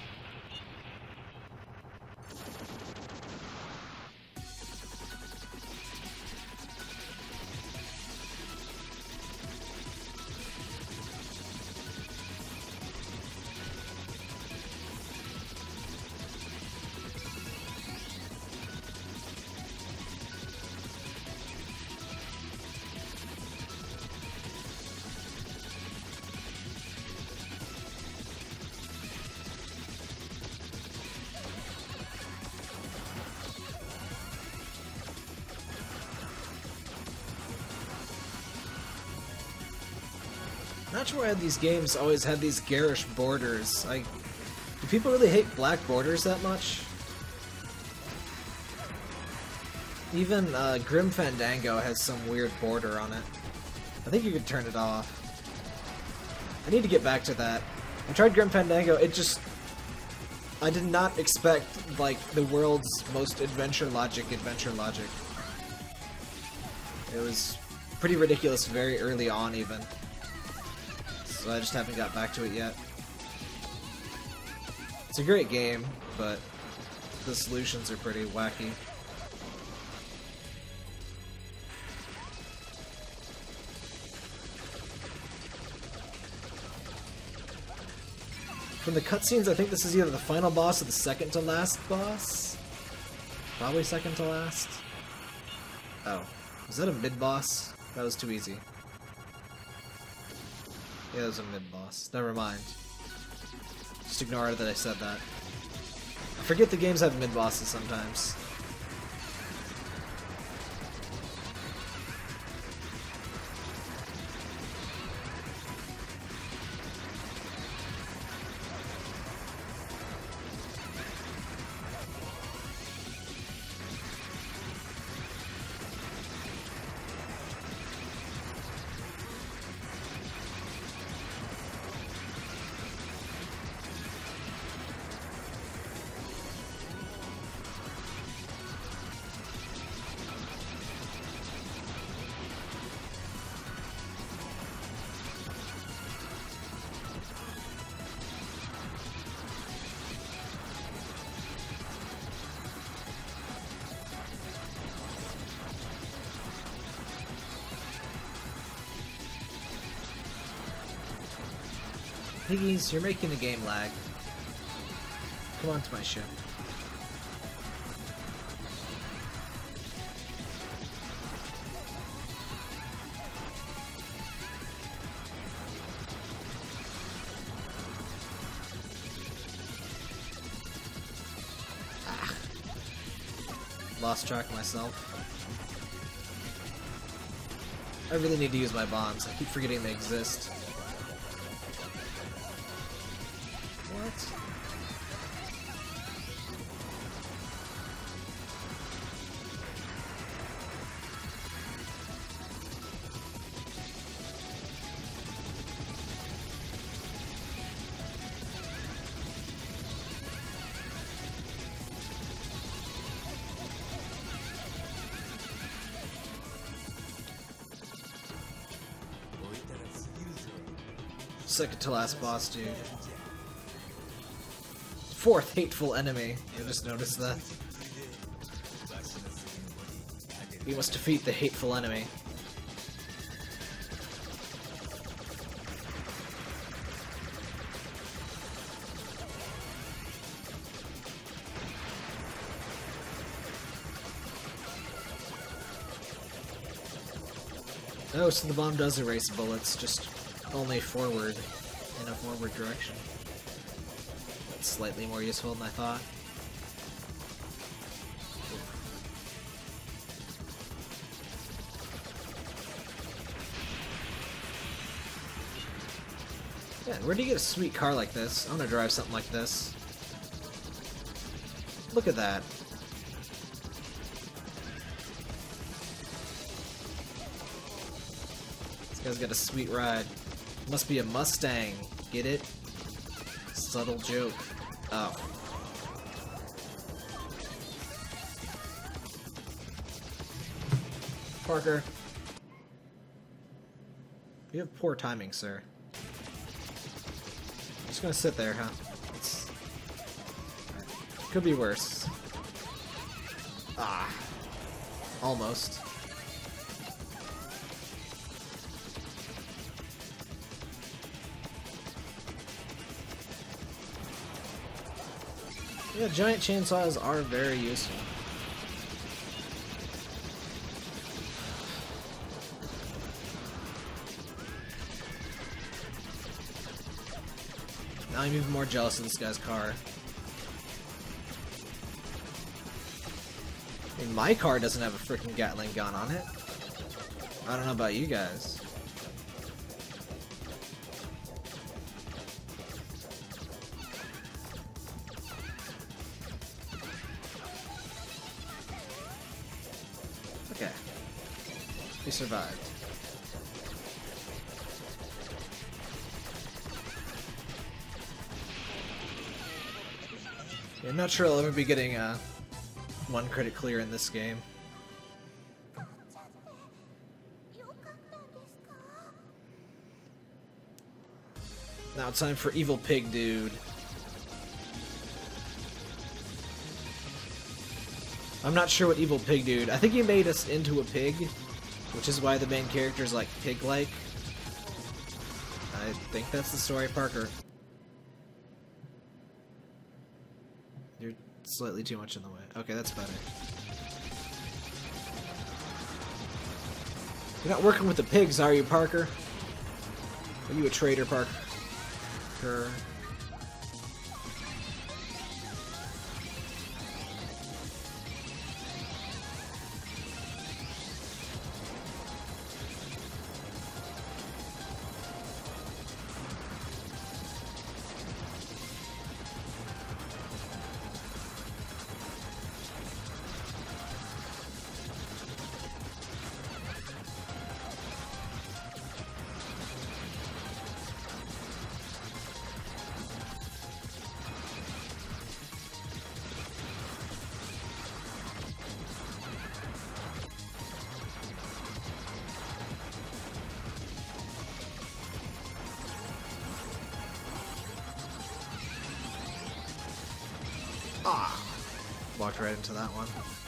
Not sure why these games always have these garish borders. Do people really hate black borders that much? Even Grim Fandango has some weird border on it. I think you could turn it off. I need to get back to that. I tried Grim Fandango, I did not expect, like, the world's most adventure logic. It was pretty ridiculous very early on, even. So I just haven't got back to it yet. It's a great game, but the solutions are pretty wacky. From the cutscenes, I think this is either the final boss or the second to last boss? Probably second to last. Oh. Was that a mid-boss? That was too easy. Yeah, that was a mid-boss. Never mind. Just ignore that I said that. I forget the games have mid-bosses sometimes. Piggies, you're making the game lag. Come on to my ship. Ah. Lost track of myself. I really need to use my bombs. I keep forgetting they exist. What? Second to last boss, dude. Fourth hateful enemy. You just noticed that. We must defeat the hateful enemy. Oh, so the bomb does erase bullets, just only forward, in a forward direction. That's slightly more useful than I thought. Yeah, where do you get a sweet car like this? I want to drive something like this. Look at that. This guy's got a sweet ride. Must be a Mustang. Get it? Subtle joke. Oh. Parker. You have poor timing, sir. I'm just gonna sit there, huh? Could be worse. Ah. Almost. Yeah, giant chainsaws are very useful. Now I'm even more jealous of this guy's car. I mean, my car doesn't have a freaking Gatling gun on it. I don't know about you guys. Okay. We survived. Yeah, I'm not sure I'll ever be getting one credit clear in this game. Now it's time for Evil Pig Dude. I'm not sure what Evil Pig Dude. I think he made us into a pig, which is why the main character is like pig-like. I think that's the story, Parker. You're slightly too much in the way. Okay, that's better. You're not working with the pigs, are you, Parker? Are you a traitor, Parker? Ah! Walked right into that one.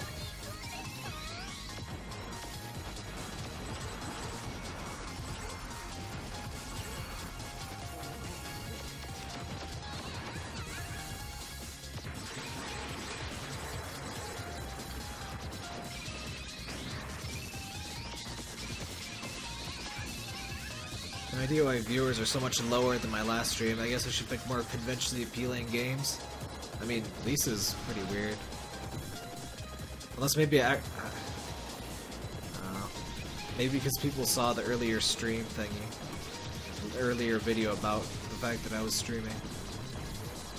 No idea why viewers are so much lower than my last stream. I guess I should pick more conventionally appealing games. I mean, Lisa's pretty weird. Unless maybe I don't know. Maybe because people saw the earlier stream thingy. An earlier video about the fact that I was streaming.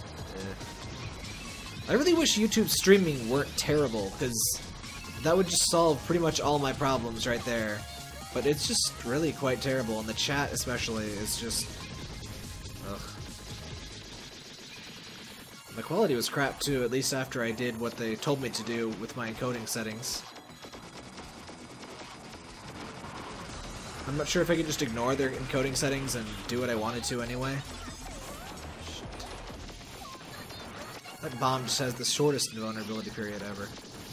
I really wish YouTube streaming weren't terrible, because that would just solve pretty much all my problems right there. But it's just really quite terrible, and the chat especially is just... ugh. The quality was crap too, at least after I did what they told me to do with my encoding settings. I'm not sure if I could just ignore their encoding settings and do what I wanted to anyway. Shit. That bomb just has the shortest vulnerability period ever.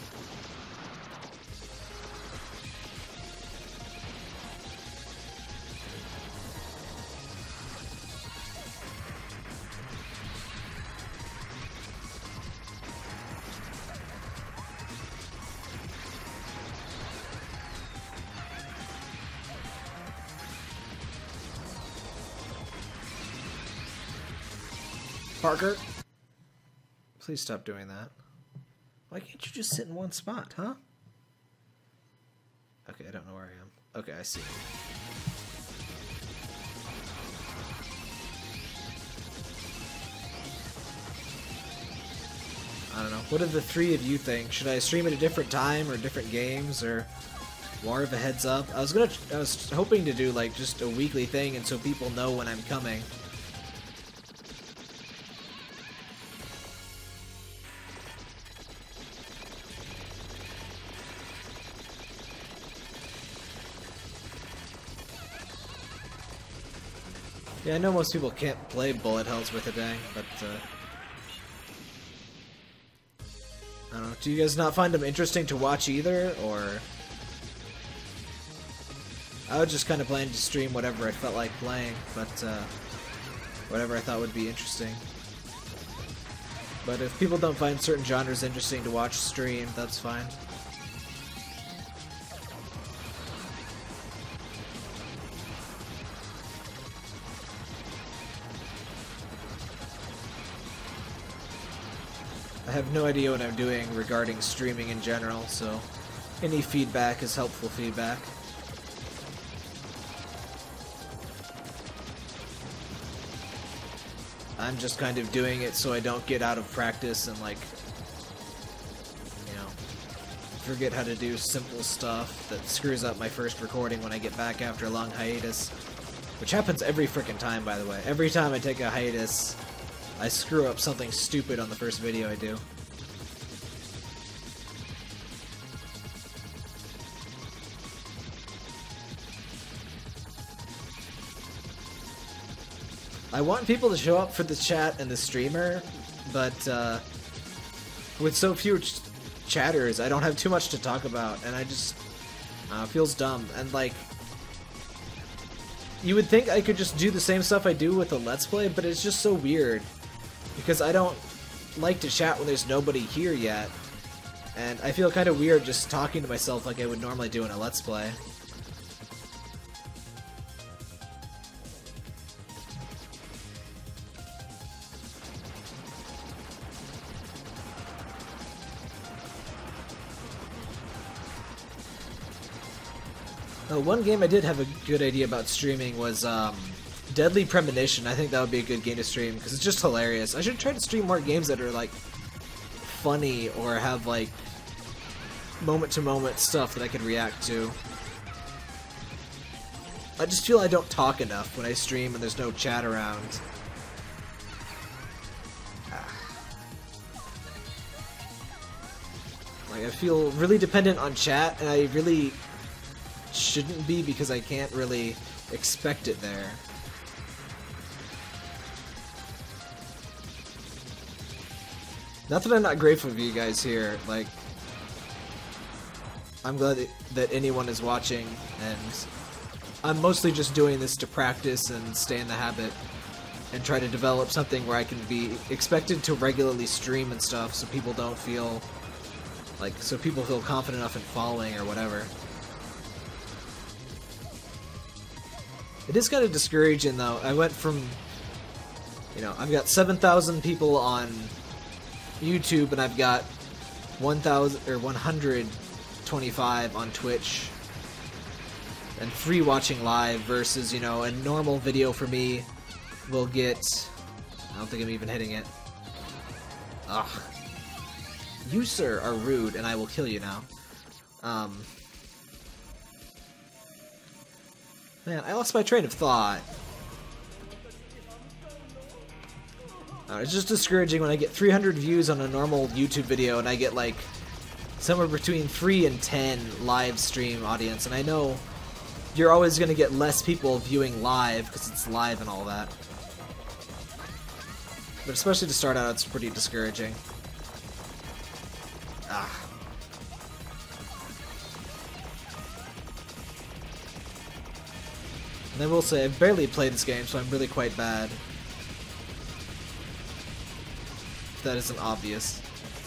Parker, please stop doing that. Why can't you just sit in one spot, huh? Okay, I don't know where I am. Okay, I see. I don't know. What do the three of you think? Should I stream at a different time or different games or more of a heads up? I was hoping to do like just a weekly thing and so people know when I'm coming. Yeah, I know most people can't play bullet hells with a day, but I don't know. Do you guys not find them interesting to watch either, or? I was just kind of planning to stream whatever I felt like playing, but whatever I thought would be interesting. But if people don't find certain genres interesting to watch stream, that's fine. I have no idea what I'm doing regarding streaming in general, so any feedback is helpful feedback. I'm just kind of doing it so I don't get out of practice and, like, you know, forget how to do simple stuff that screws up my first recording when I get back after a long hiatus. Which happens every frickin' time, by the way. Every time I take a hiatus, I screw up something stupid on the first video I do. I want people to show up for the chat and the streamer, but with so few chatters, I don't have too much to talk about, and I just feels dumb. And like, you would think I could just do the same stuff I do with a Let's Play, but it's just so weird because I don't like to chat when there's nobody here yet, and I feel kind of weird just talking to myself like I would normally do in a Let's Play. One game I did have a good idea about streaming was Deadly Premonition. I think that would be a good game to stream because it's just hilarious. I should try to stream more games that are like funny or have like moment-to-moment stuff that I could react to. I just feel I don't talk enough when I stream and there's no chat around. Like, I feel really dependent on chat, and I really shouldn't be because I can't really expect it there. Not that I'm not grateful for you guys here, like, I'm glad that anyone is watching, and I'm mostly just doing this to practice and stay in the habit and try to develop something where I can be expected to regularly stream and stuff so people don't feel like, so people feel confident enough in following or whatever. It is kind of discouraging though. I went from, you know, I've got 7,000 people on YouTube and I've got 1,000 or 125 on Twitch and free watching live versus, you know, a normal video for me will get, I don't think I'm even hitting it, Ugh. You, sir, are rude, and I will kill you now. Man, I lost my train of thought. It's just discouraging when I get 300 views on a normal YouTube video and I get like somewhere between 3 and 10 live stream audience, and I know you're always going to get less people viewing live because it's live and all that. But especially to start out, it's pretty discouraging. Ah. And I will say, I've barely played this game, so I'm really quite bad. If that isn't obvious.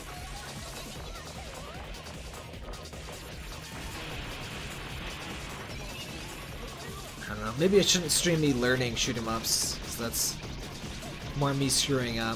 I don't know, maybe I shouldn't stream me learning shoot 'em ups, because that's more me screwing up.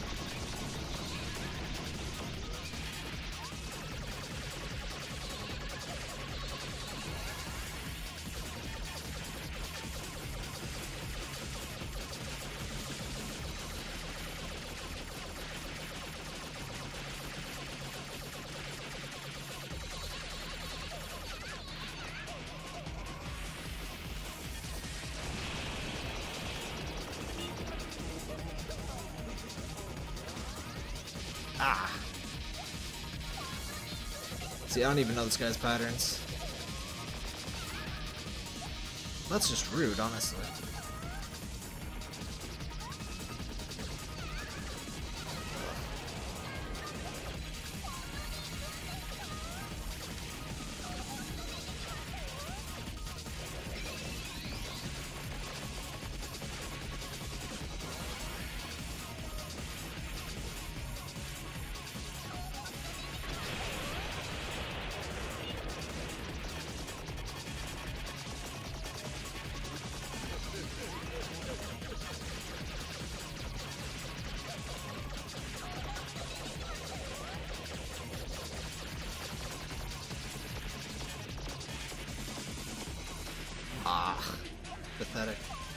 Ah. See, I don't even know this guy's patterns. That's just rude, honestly. Ah, pathetic.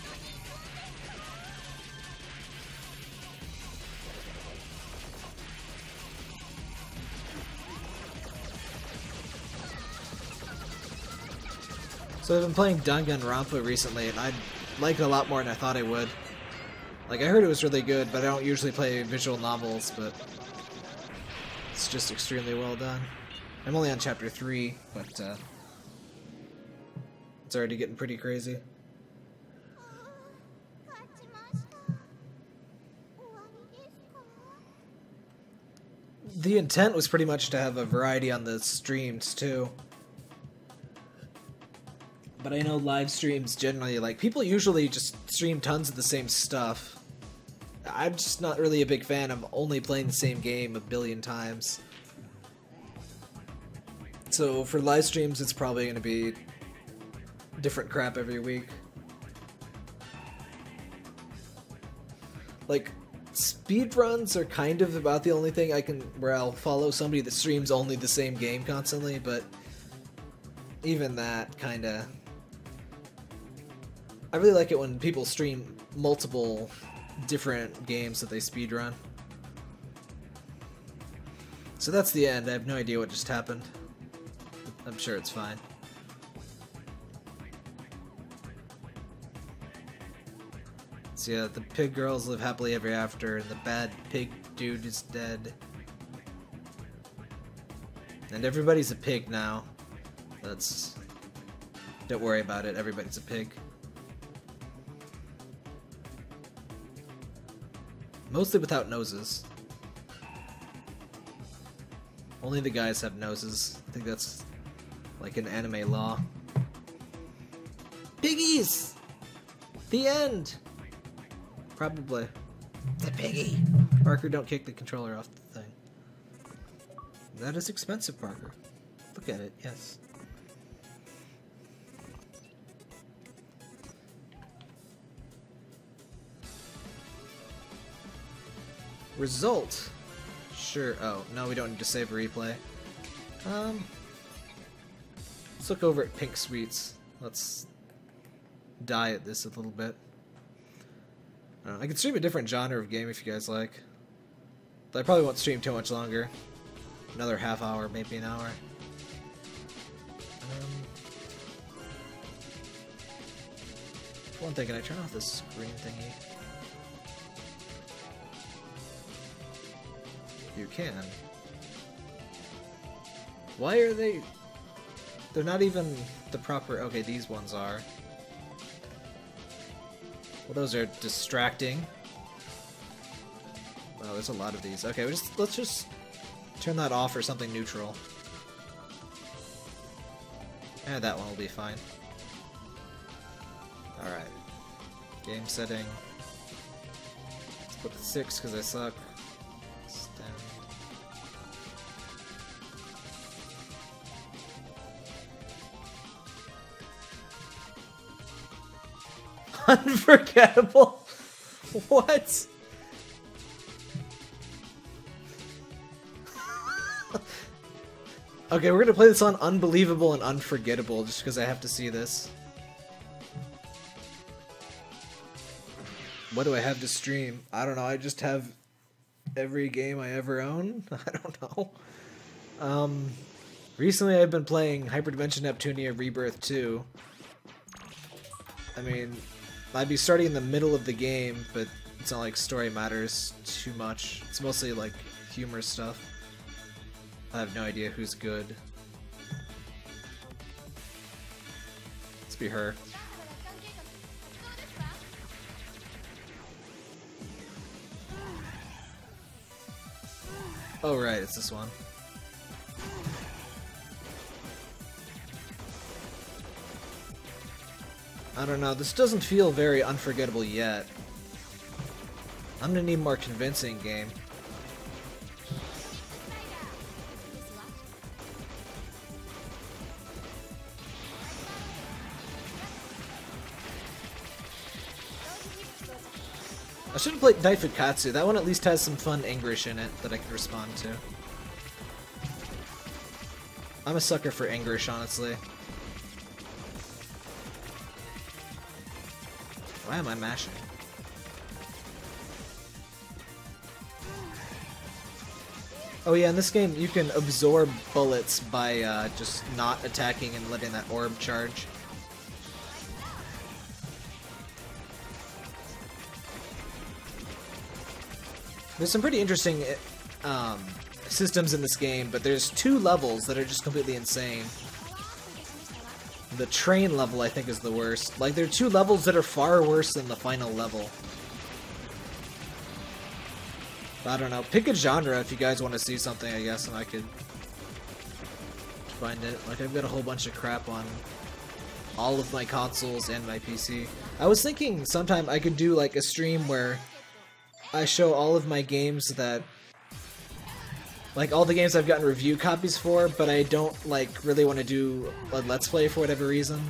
So I've been playing Danganronpa recently, and I like it a lot more than I thought I would. Like, I heard it was really good, but I don't usually play visual novels, but it's just extremely well done. I'm only on chapter 3, but it's already getting pretty crazy. The intent was pretty much to have a variety on the streams, too. But I know live streams generally, like, people usually just stream tons of the same stuff. I'm just not really a big fan of only playing the same game a billion times. So for live streams, it's probably going to be different crap every week. Like, speedruns are kind of about the only thing where I'll follow somebody that streams only the same game constantly, but even that kinda... I really like it when people stream multiple different games that they speedrun. So that's the end. I have no idea what just happened. I'm sure it's fine. So yeah, the pig girls live happily ever after, and the bad pig dude is dead. And everybody's a pig now. That's... Don't worry about it, everybody's a pig. Mostly without noses. Only the guys have noses. I think that's like an anime law. Piggies! The end! Probably. The piggy! Parker, don't kick the controller off the thing. That is expensive, Parker. Look at it, yes. Result. Sure. Oh, no, we don't need to save a replay. Let's look over at Pink Sweets. Let's diet this a little bit. I can stream a different genre of game if you guys like. But I probably won't stream too much longer. Another half hour, maybe an hour. One thing, can I turn off this screen thingy? You can. Why are they... They're not even the proper... Okay, these ones are. Well, those are distracting. Wow, there's a lot of these. Okay, let's just turn that off or something neutral. And that one will be fine. Alright. Game setting. Let's put it 6 because I suck. Extend. Unforgettable? What? Okay, we're gonna play this on Unbelievable and Unforgettable just because I have to see this. What do I have to stream? I don't know, I just have every game I ever own? I don't know. Recently I've been playing Hyperdimension Neptunia Rebirth 2. I mean, I'd be starting in the middle of the game, but it's not like story matters too much. It's mostly like humor stuff. I have no idea who's good. Let's be her. Oh right, it's this one. I don't know, this doesn't feel very unforgettable yet. I'm gonna need more convincing game. I should have played Daifukatsu. That one at least has some fun English in it that I can respond to. I'm a sucker for English, honestly. Why am I mashing? Oh yeah, in this game you can absorb bullets by just not attacking and letting that orb charge. There's some pretty interesting systems in this game, but there's 2 levels that are just completely insane. The train level, I think, is the worst. Like, there are 2 levels that are far worse than the final level. I don't know. Pick a genre if you guys want to see something, I guess, and I could find it. Like, I've got a whole bunch of crap on all of my consoles and my PC. I was thinking sometime I could do, like, a stream where I show all of my games that... Like, all the games I've gotten review copies for, but I don't, like, really want to do a Let's Play for whatever reason.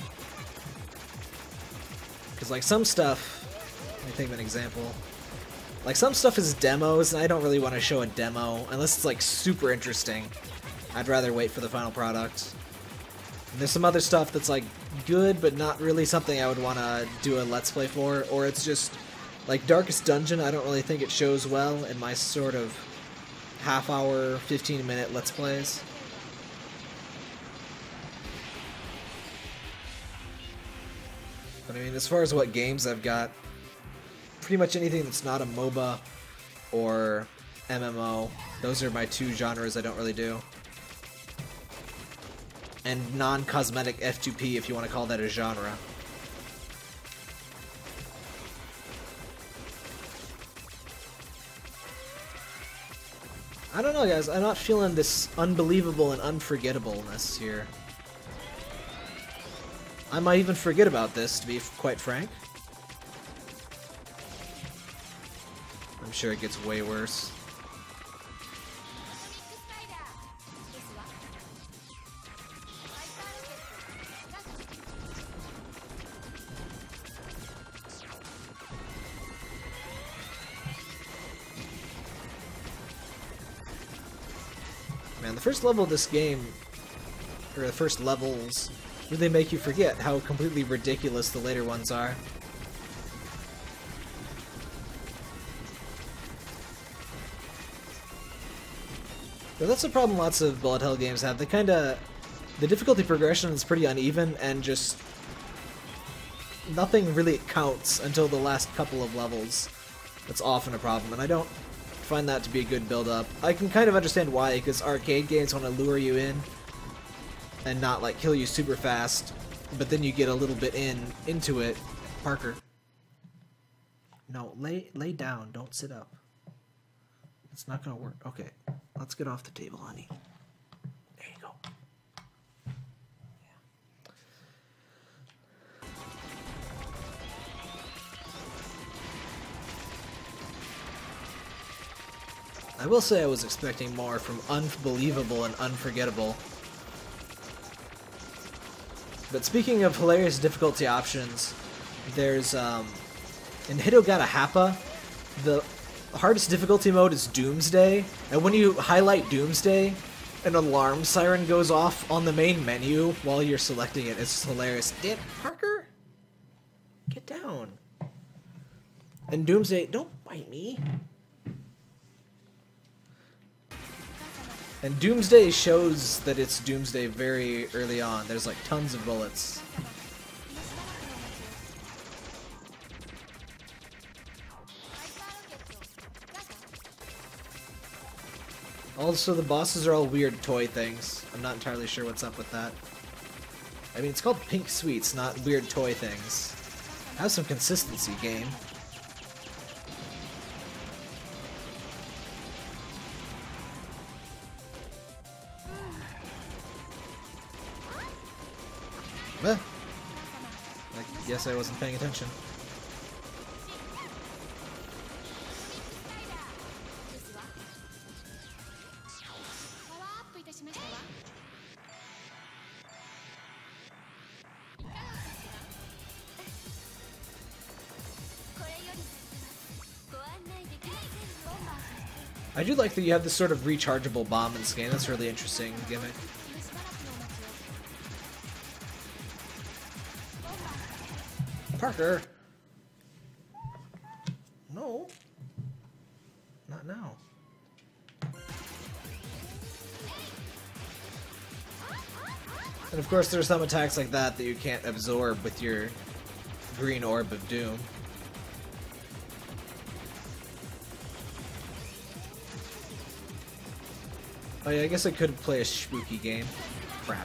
Because, like, some stuff... Let me think of an example. Like, some stuff is demos, and I don't really want to show a demo, unless it's, like, super interesting. I'd rather wait for the final product. And there's some other stuff that's, like, good, but not really something I would want to do a Let's Play for, or it's just... Like, Darkest Dungeon, I don't really think it shows well in my sort of half-hour, 15-minute Let's Plays. But I mean, as far as what games I've got, pretty much anything that's not a MOBA or MMO, those are my 2 genres I don't really do. And non-cosmetic F2P, if you want to call that a genre. I don't know, guys. I'm not feeling this unbelievable and unforgettableness here. I might even forget about this, to be quite frank. I'm sure it gets way worse. Man, the first level of this game, or the first levels, really make you forget how completely ridiculous the later ones are. But that's a problem lots of bullet hell games have. They kinda... The difficulty progression is pretty uneven, and just... nothing really counts until the last couple of levels. That's often a problem, and I don't find that to be a good build-up. I can kind of understand why, because arcade games want to lure you in and not, like, kill you super fast, but then you get a little bit into it. Parker. No, lay down. Don't sit up. It's not gonna work. Okay, let's get off the table, honey. There you go. I will say I was expecting more from Unbelievable and Unforgettable. But speaking of hilarious difficulty options, there's, in Hitogata Happa, the hardest difficulty mode is Doomsday, and when you highlight Doomsday, an alarm siren goes off on the main menu while you're selecting it. It's hilarious. Damn, Parker? Get down. And Doomsday, don't bite me. And Doomsday shows that it's Doomsday very early on. There's like tons of bullets. Also, the bosses are all weird toy things. I'm not entirely sure what's up with that. I mean, it's called Pink Sweets, not weird toy things. Have some consistency, game. I guess I wasn't paying attention. I do like that you have this sort of rechargeable bomb in this game. That's a really interesting gimmick. Parker! No. Not now. And of course there's some attacks like that that you can't absorb with your green orb of doom. Oh yeah, I guess I could play a spooky game. Crap.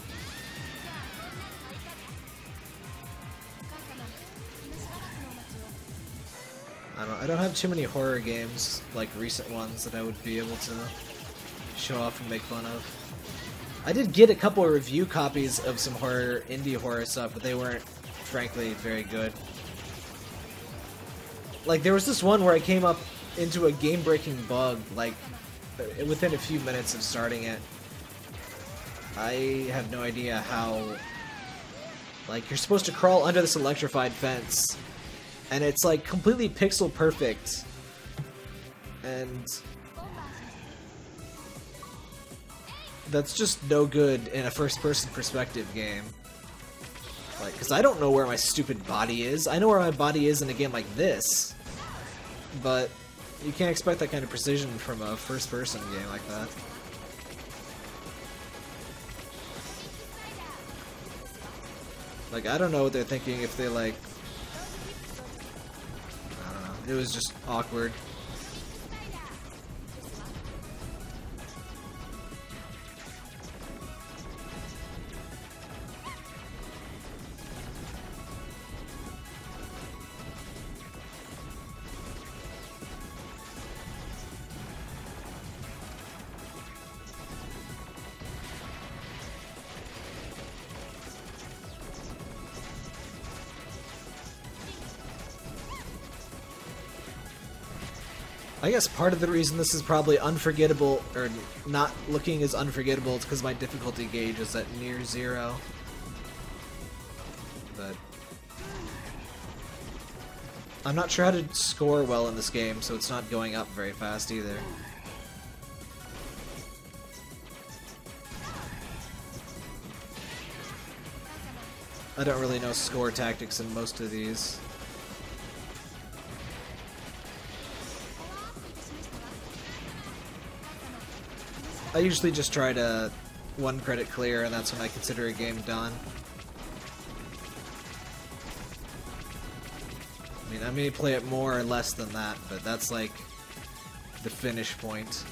I don't have too many horror games, like recent ones, that I would be able to show off and make fun of. I did get a couple of review copies of some indie horror stuff, but they weren't, frankly, very good. Like, there was this one where I came up into a game-breaking bug, like, within a few minutes of starting it. I have no idea how... Like, you're supposed to crawl under this electrified fence, and it's, like, completely pixel perfect. And... that's just no good in a first-person perspective game. Like, because I don't know where my stupid body is. I know where my body is in a game like this. But you can't expect that kind of precision from a first-person game like that. Like, I don't know what they're thinking if they, like... I don't know. It was just awkward. I guess part of the reason this is probably unforgettable, or not looking as unforgettable, is because my difficulty gauge is at near 0. But I'm not sure how to score well in this game, so it's not going up very fast either. I don't really know score tactics in most of these. I usually just try to 1 credit clear, and that's when I consider a game done. I mean, I may play it more or less than that, but that's like the finish point.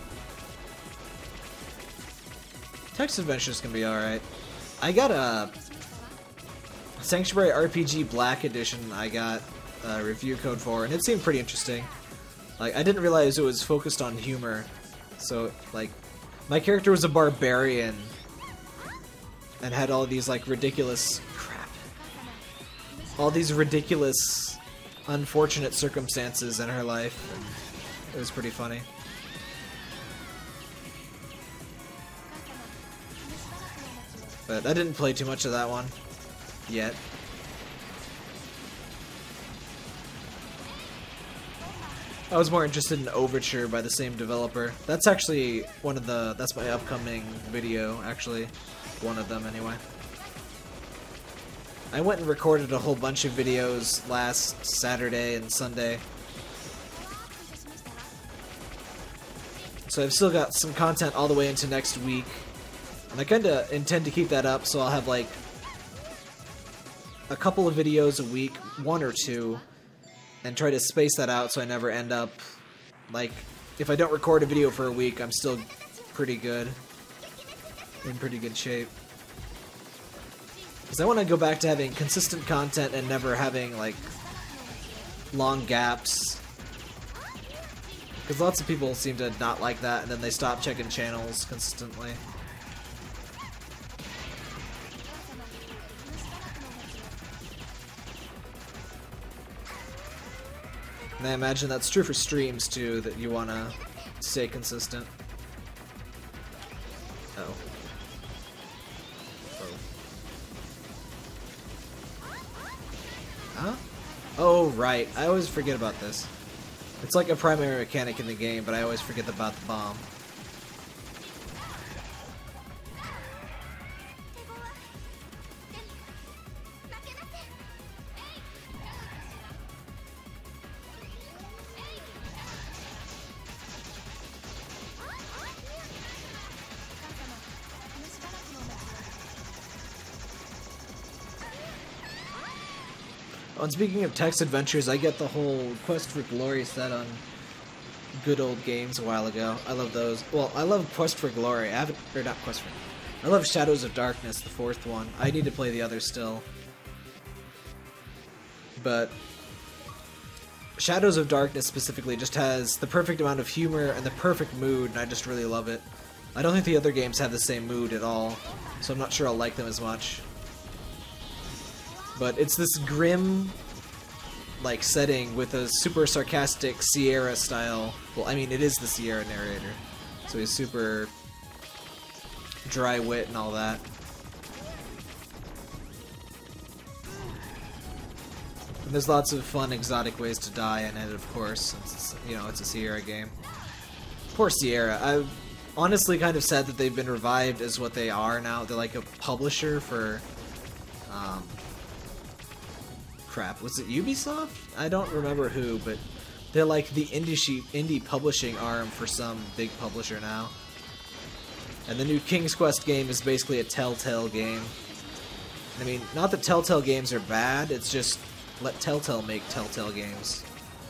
Text Adventures can be alright. I got a Sanctuary RPG Black Edition I got a review code for, and it seemed pretty interesting. Like, I didn't realize it was focused on humor. So, like, my character was a barbarian and had all these, like, ridiculous... crap. All these ridiculous, unfortunate circumstances in her life. And it was pretty funny. But I didn't play too much of that one yet. I was more interested in Overture by the same developer. That's actually that's my upcoming video, actually. One of them, anyway. I went and recorded a whole bunch of videos last Saturday and Sunday. So I've still got some content all the way into next week. And I kinda intend to keep that up, so I'll have like a couple of videos a week, 1 or 2, and try to space that out so I never end up, like, if I don't record a video for a week, I'm still pretty good, in pretty good shape. Because I want to go back to having consistent content and never having, like, long gaps. Because lots of people seem to not like that, and then they stop checking channels consistently. And I imagine that's true for streams too, that you want to stay consistent. Oh. Huh? Oh, right. I always forget about this. It's like a primary mechanic in the game, but I always forget about the bomb. Oh, and speaking of text adventures, I get the whole Quest for Glory set on Good Old Games a while ago. I love those. Well, I love Quest for Glory. I haven't, or not Quest for... I love Shadows of Darkness, the 4th one. I need to play the others still. But Shadows of Darkness specifically just has the perfect amount of humor and the perfect mood, and I just really love it. I don't think the other games have the same mood at all, so I'm not sure I'll like them as much. But it's this grim, like, setting with a super sarcastic Sierra style. Well, I mean, it is the Sierra narrator, so he's super dry wit and all that. And there's lots of fun, exotic ways to die in it, of course, since it's, you know, it's a Sierra game. Poor Sierra. I'm honestly kind of sad that they've been revived as what they are now. They're like a publisher for, crap, was it Ubisoft? I don't remember who, but they're like the indie publishing arm for some big publisher now. And the new King's Quest game is basically a Telltale game. I mean, not that Telltale games are bad, it's just let Telltale make Telltale games.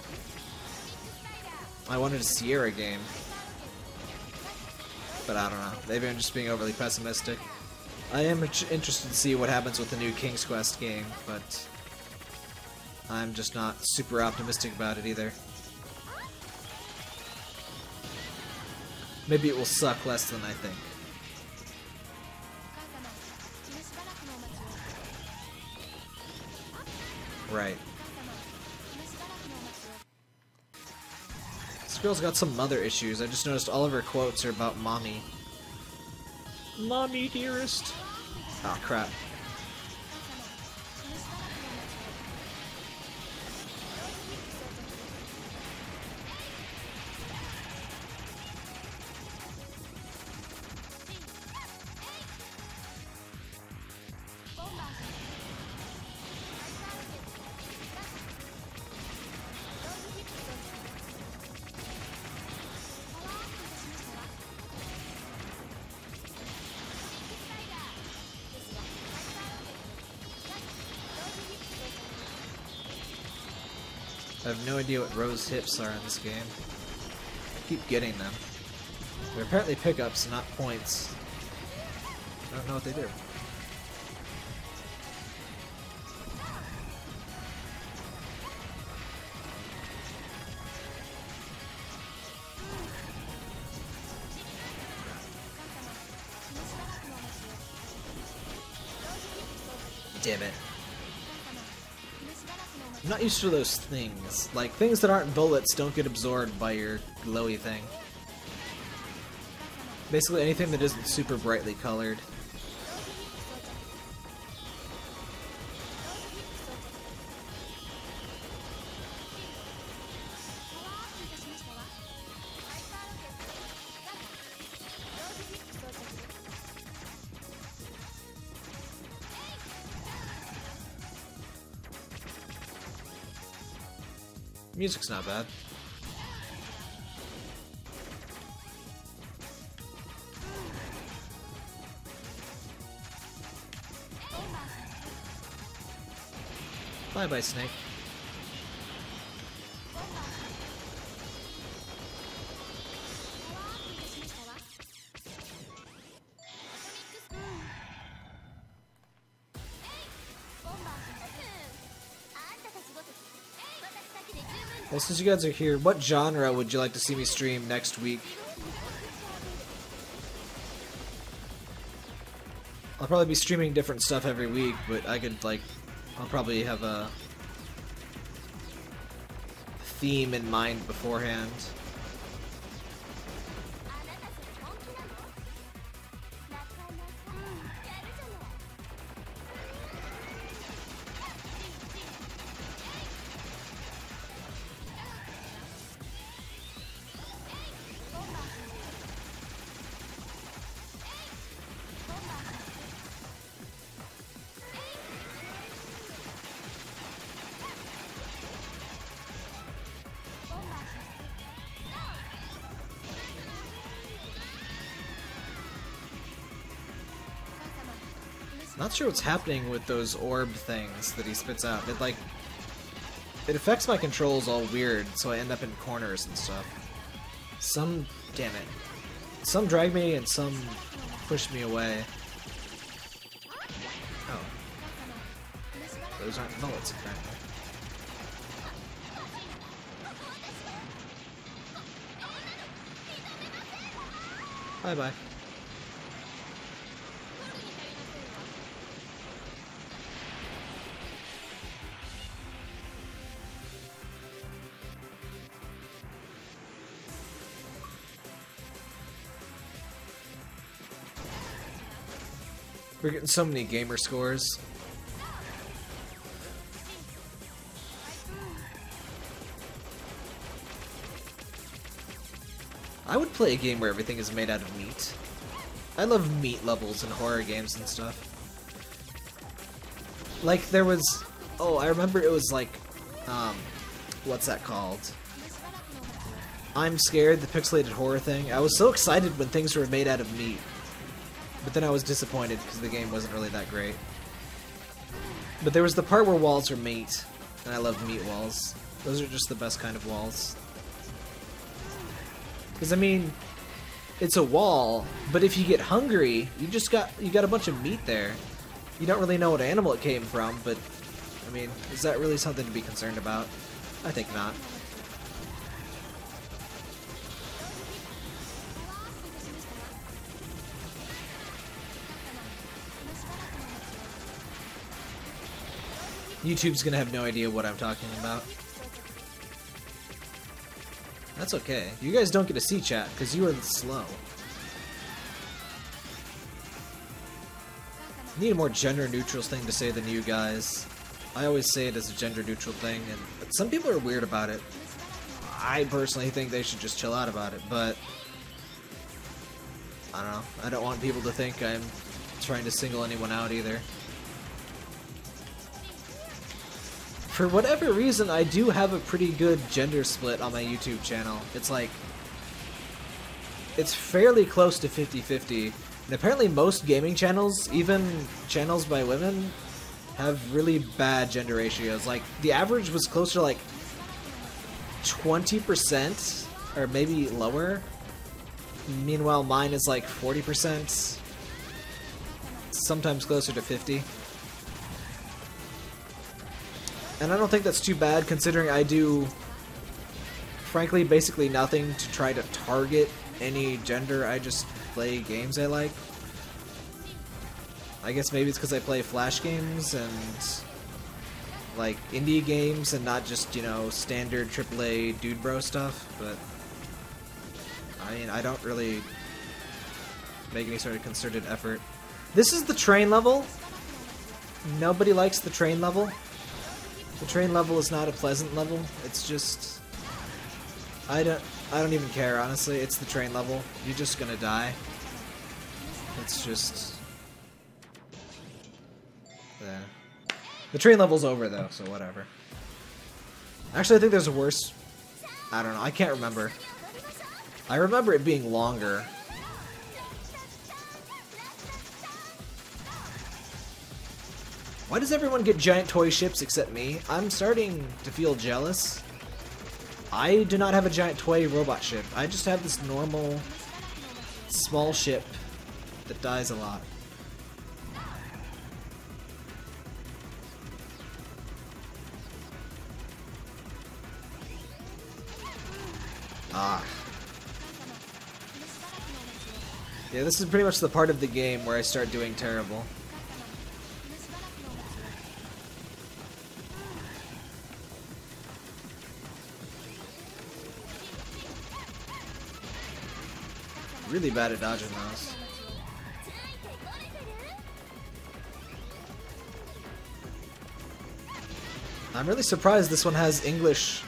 I wanted a Sierra game. But I don't know, maybe I'm just being overly pessimistic. I am interested to see what happens with the new King's Quest game, but I'm just not super optimistic about it either. Maybe it will suck less than I think. Right. This girl's got some mother issues. I just noticed all of her quotes are about mommy. Mommy, dearest. Oh, crap. I have no idea what Rose hips are in this game. I keep getting them. They're apparently pickups, not points. I don't know what they do. Damn it. I'm not used to those things. Like, things that aren't bullets don't get absorbed by your glowy thing. Basically anything that isn't super brightly colored. Music's not bad. Bye-bye, Snake. Well, since you guys are here, what genre would you like to see me stream next week? I'll probably be streaming different stuff every week, but I could, like, I'll probably have a theme in mind beforehand. Not sure what's happening with those orb things that he spits out. It affects my controls all weird, so I end up in corners and stuff. Some, damn it. Some drag me and some push me away. Oh. Those aren't bullets, apparently. Bye-bye. We're getting so many gamer scores. I would play a game where everything is made out of meat. I love meat levels in horror games and stuff. Like, there was... Oh, I remember it was like... what's that called? I'm Scared, the pixelated horror thing. I was so excited when things were made out of meat. But then I was disappointed because the game wasn't really that great. But there was the part where walls are meat, and I love meat walls. Those are just the best kind of walls. Because I mean, it's a wall, but if you get hungry, you got a bunch of meat there. You don't really know what animal it came from, but I mean, is that really something to be concerned about? I think not. YouTube's gonna have no idea what I'm talking about. That's okay. You guys don't get to see chat, because you are slow. I need a more gender-neutral thing to say than you guys. I always say it as a gender-neutral thing, and some people are weird about it. I personally think they should just chill out about it, but... I don't know. I don't want people to think I'm trying to single anyone out either. For whatever reason, I do have a pretty good gender split on my YouTube channel. It's like... It's fairly close to 50-50. And apparently most gaming channels, even channels by women, have really bad gender ratios. Like, the average was closer to like 20% or maybe lower. Meanwhile, mine is like 40%, sometimes closer to 50. And I don't think that's too bad considering I do, frankly, basically nothing to try to target any gender. I just play games I like. I guess maybe it's because I play Flash games and like indie games and not just, you know, standard AAA dude bro stuff, but I mean, I don't really make any sort of concerted effort. This is the train level. Nobody likes the train level. The train level is not a pleasant level. It's just I don't even care, honestly. It's the train level. You're just gonna die. It's just yeah. The train level's over though, so whatever. Actually, I think there's a worse. I don't know. I can't remember. I remember it being longer. Why does everyone get giant toy ships except me? I'm starting to feel jealous. I do not have a giant toy robot ship. I just have this normal small ship that dies a lot. Ah. Yeah, this is pretty much the part of the game where I start doing terrible. Really bad at dodging those. I'm really surprised this one has English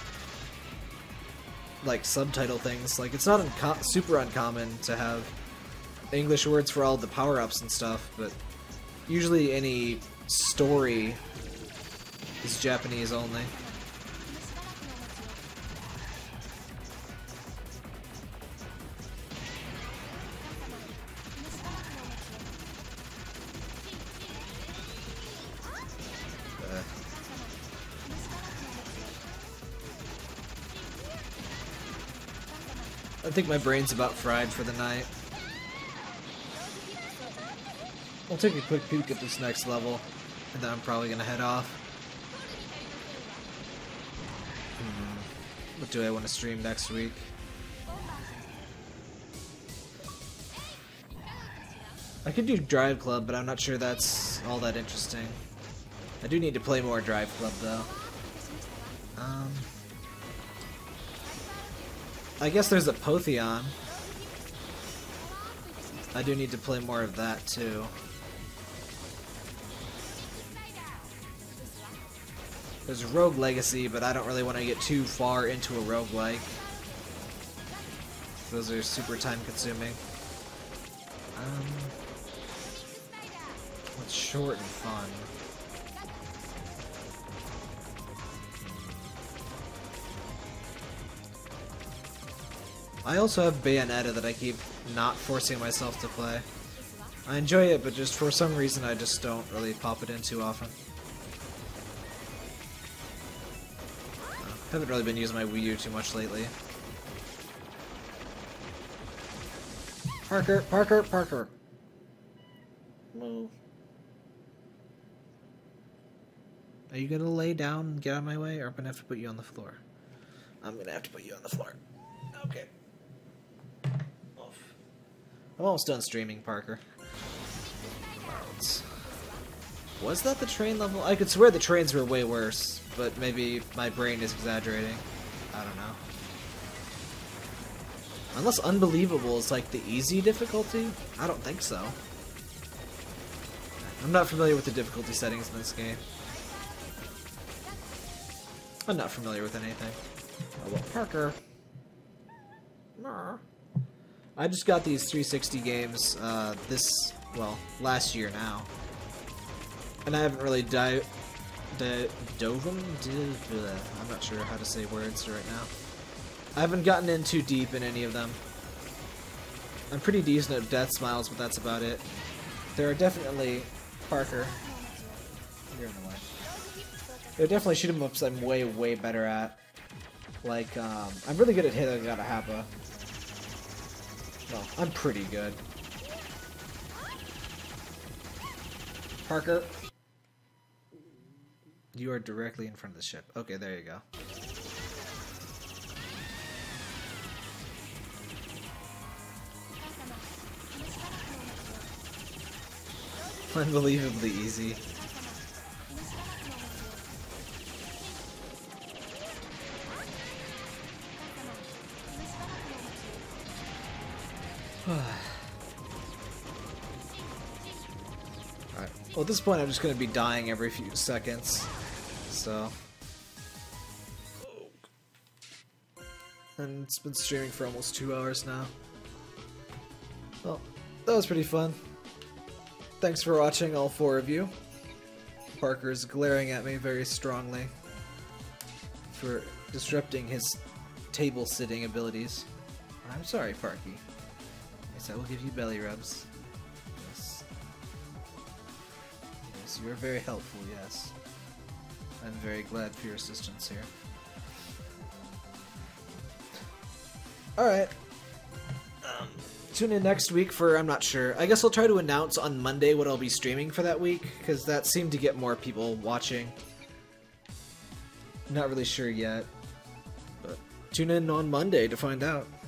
like subtitle things. Like, it's not super uncommon to have English words for all the power-ups and stuff, but usually any story is Japanese only. I think my brain's about fried for the night. I'll take a quick peek at this next level, and then I'm probably gonna head off. What do I want to stream next week? I could do Drive Club, but I'm not sure that's all that interesting. I do need to play more Drive Club, though. I guess there's a Potheon. I do need to play more of that, too. There's Rogue Legacy, but I don't really want to get too far into a roguelike. Those are super time-consuming. What's short and fun? I also have Bayonetta that I keep not forcing myself to play. I enjoy it, but just for some reason I just don't really pop it in too often. Haven't really been using my Wii U too much lately. Parker, Parker, Parker. Move. Are you gonna lay down and get out of my way, or I'm gonna have to put you on the floor? I'm gonna have to put you on the floor. Okay. I'm almost done streaming, Parker. Was that the train level? I could swear the trains were way worse, but maybe my brain is exaggerating. I don't know. Unless Unbelievable is like the easy difficulty? I don't think so. I'm not familiar with the difficulty settings in this game. I'm not familiar with anything. Oh, well, Parker. I just got these 360 games last year now. And I haven't really dove them? I'm not sure how to say words right now. I haven't gotten in too deep in any of them. I'm pretty decent at Deathsmiles, but that's about it. There are definitely... Parker. You're in the way. There are definitely shoot 'em ups I'm way, way better at. Like, I'm really good at Hitagata. Well, I'm pretty good. Parker. You are directly in front of the ship. Okay, there you go. Unbelievably easy. Alright. Well, at this point, I'm just going to be dying every few seconds. So. And it's been streaming for almost 2 hours now. Well, that was pretty fun. Thanks for watching, all 4 of you. Parker's glaring at me very strongly for disrupting his table-sitting abilities. I'm sorry, Parky. Yes, I will give you belly rubs. Yes. Yes, you are very helpful, yes. I'm very glad for your assistance here. Alright. Tune in next week for, I'm not sure. I guess I'll try to announce on Monday what I'll be streaming for that week, because that seemed to get more people watching. Not really sure yet. But tune in on Monday to find out.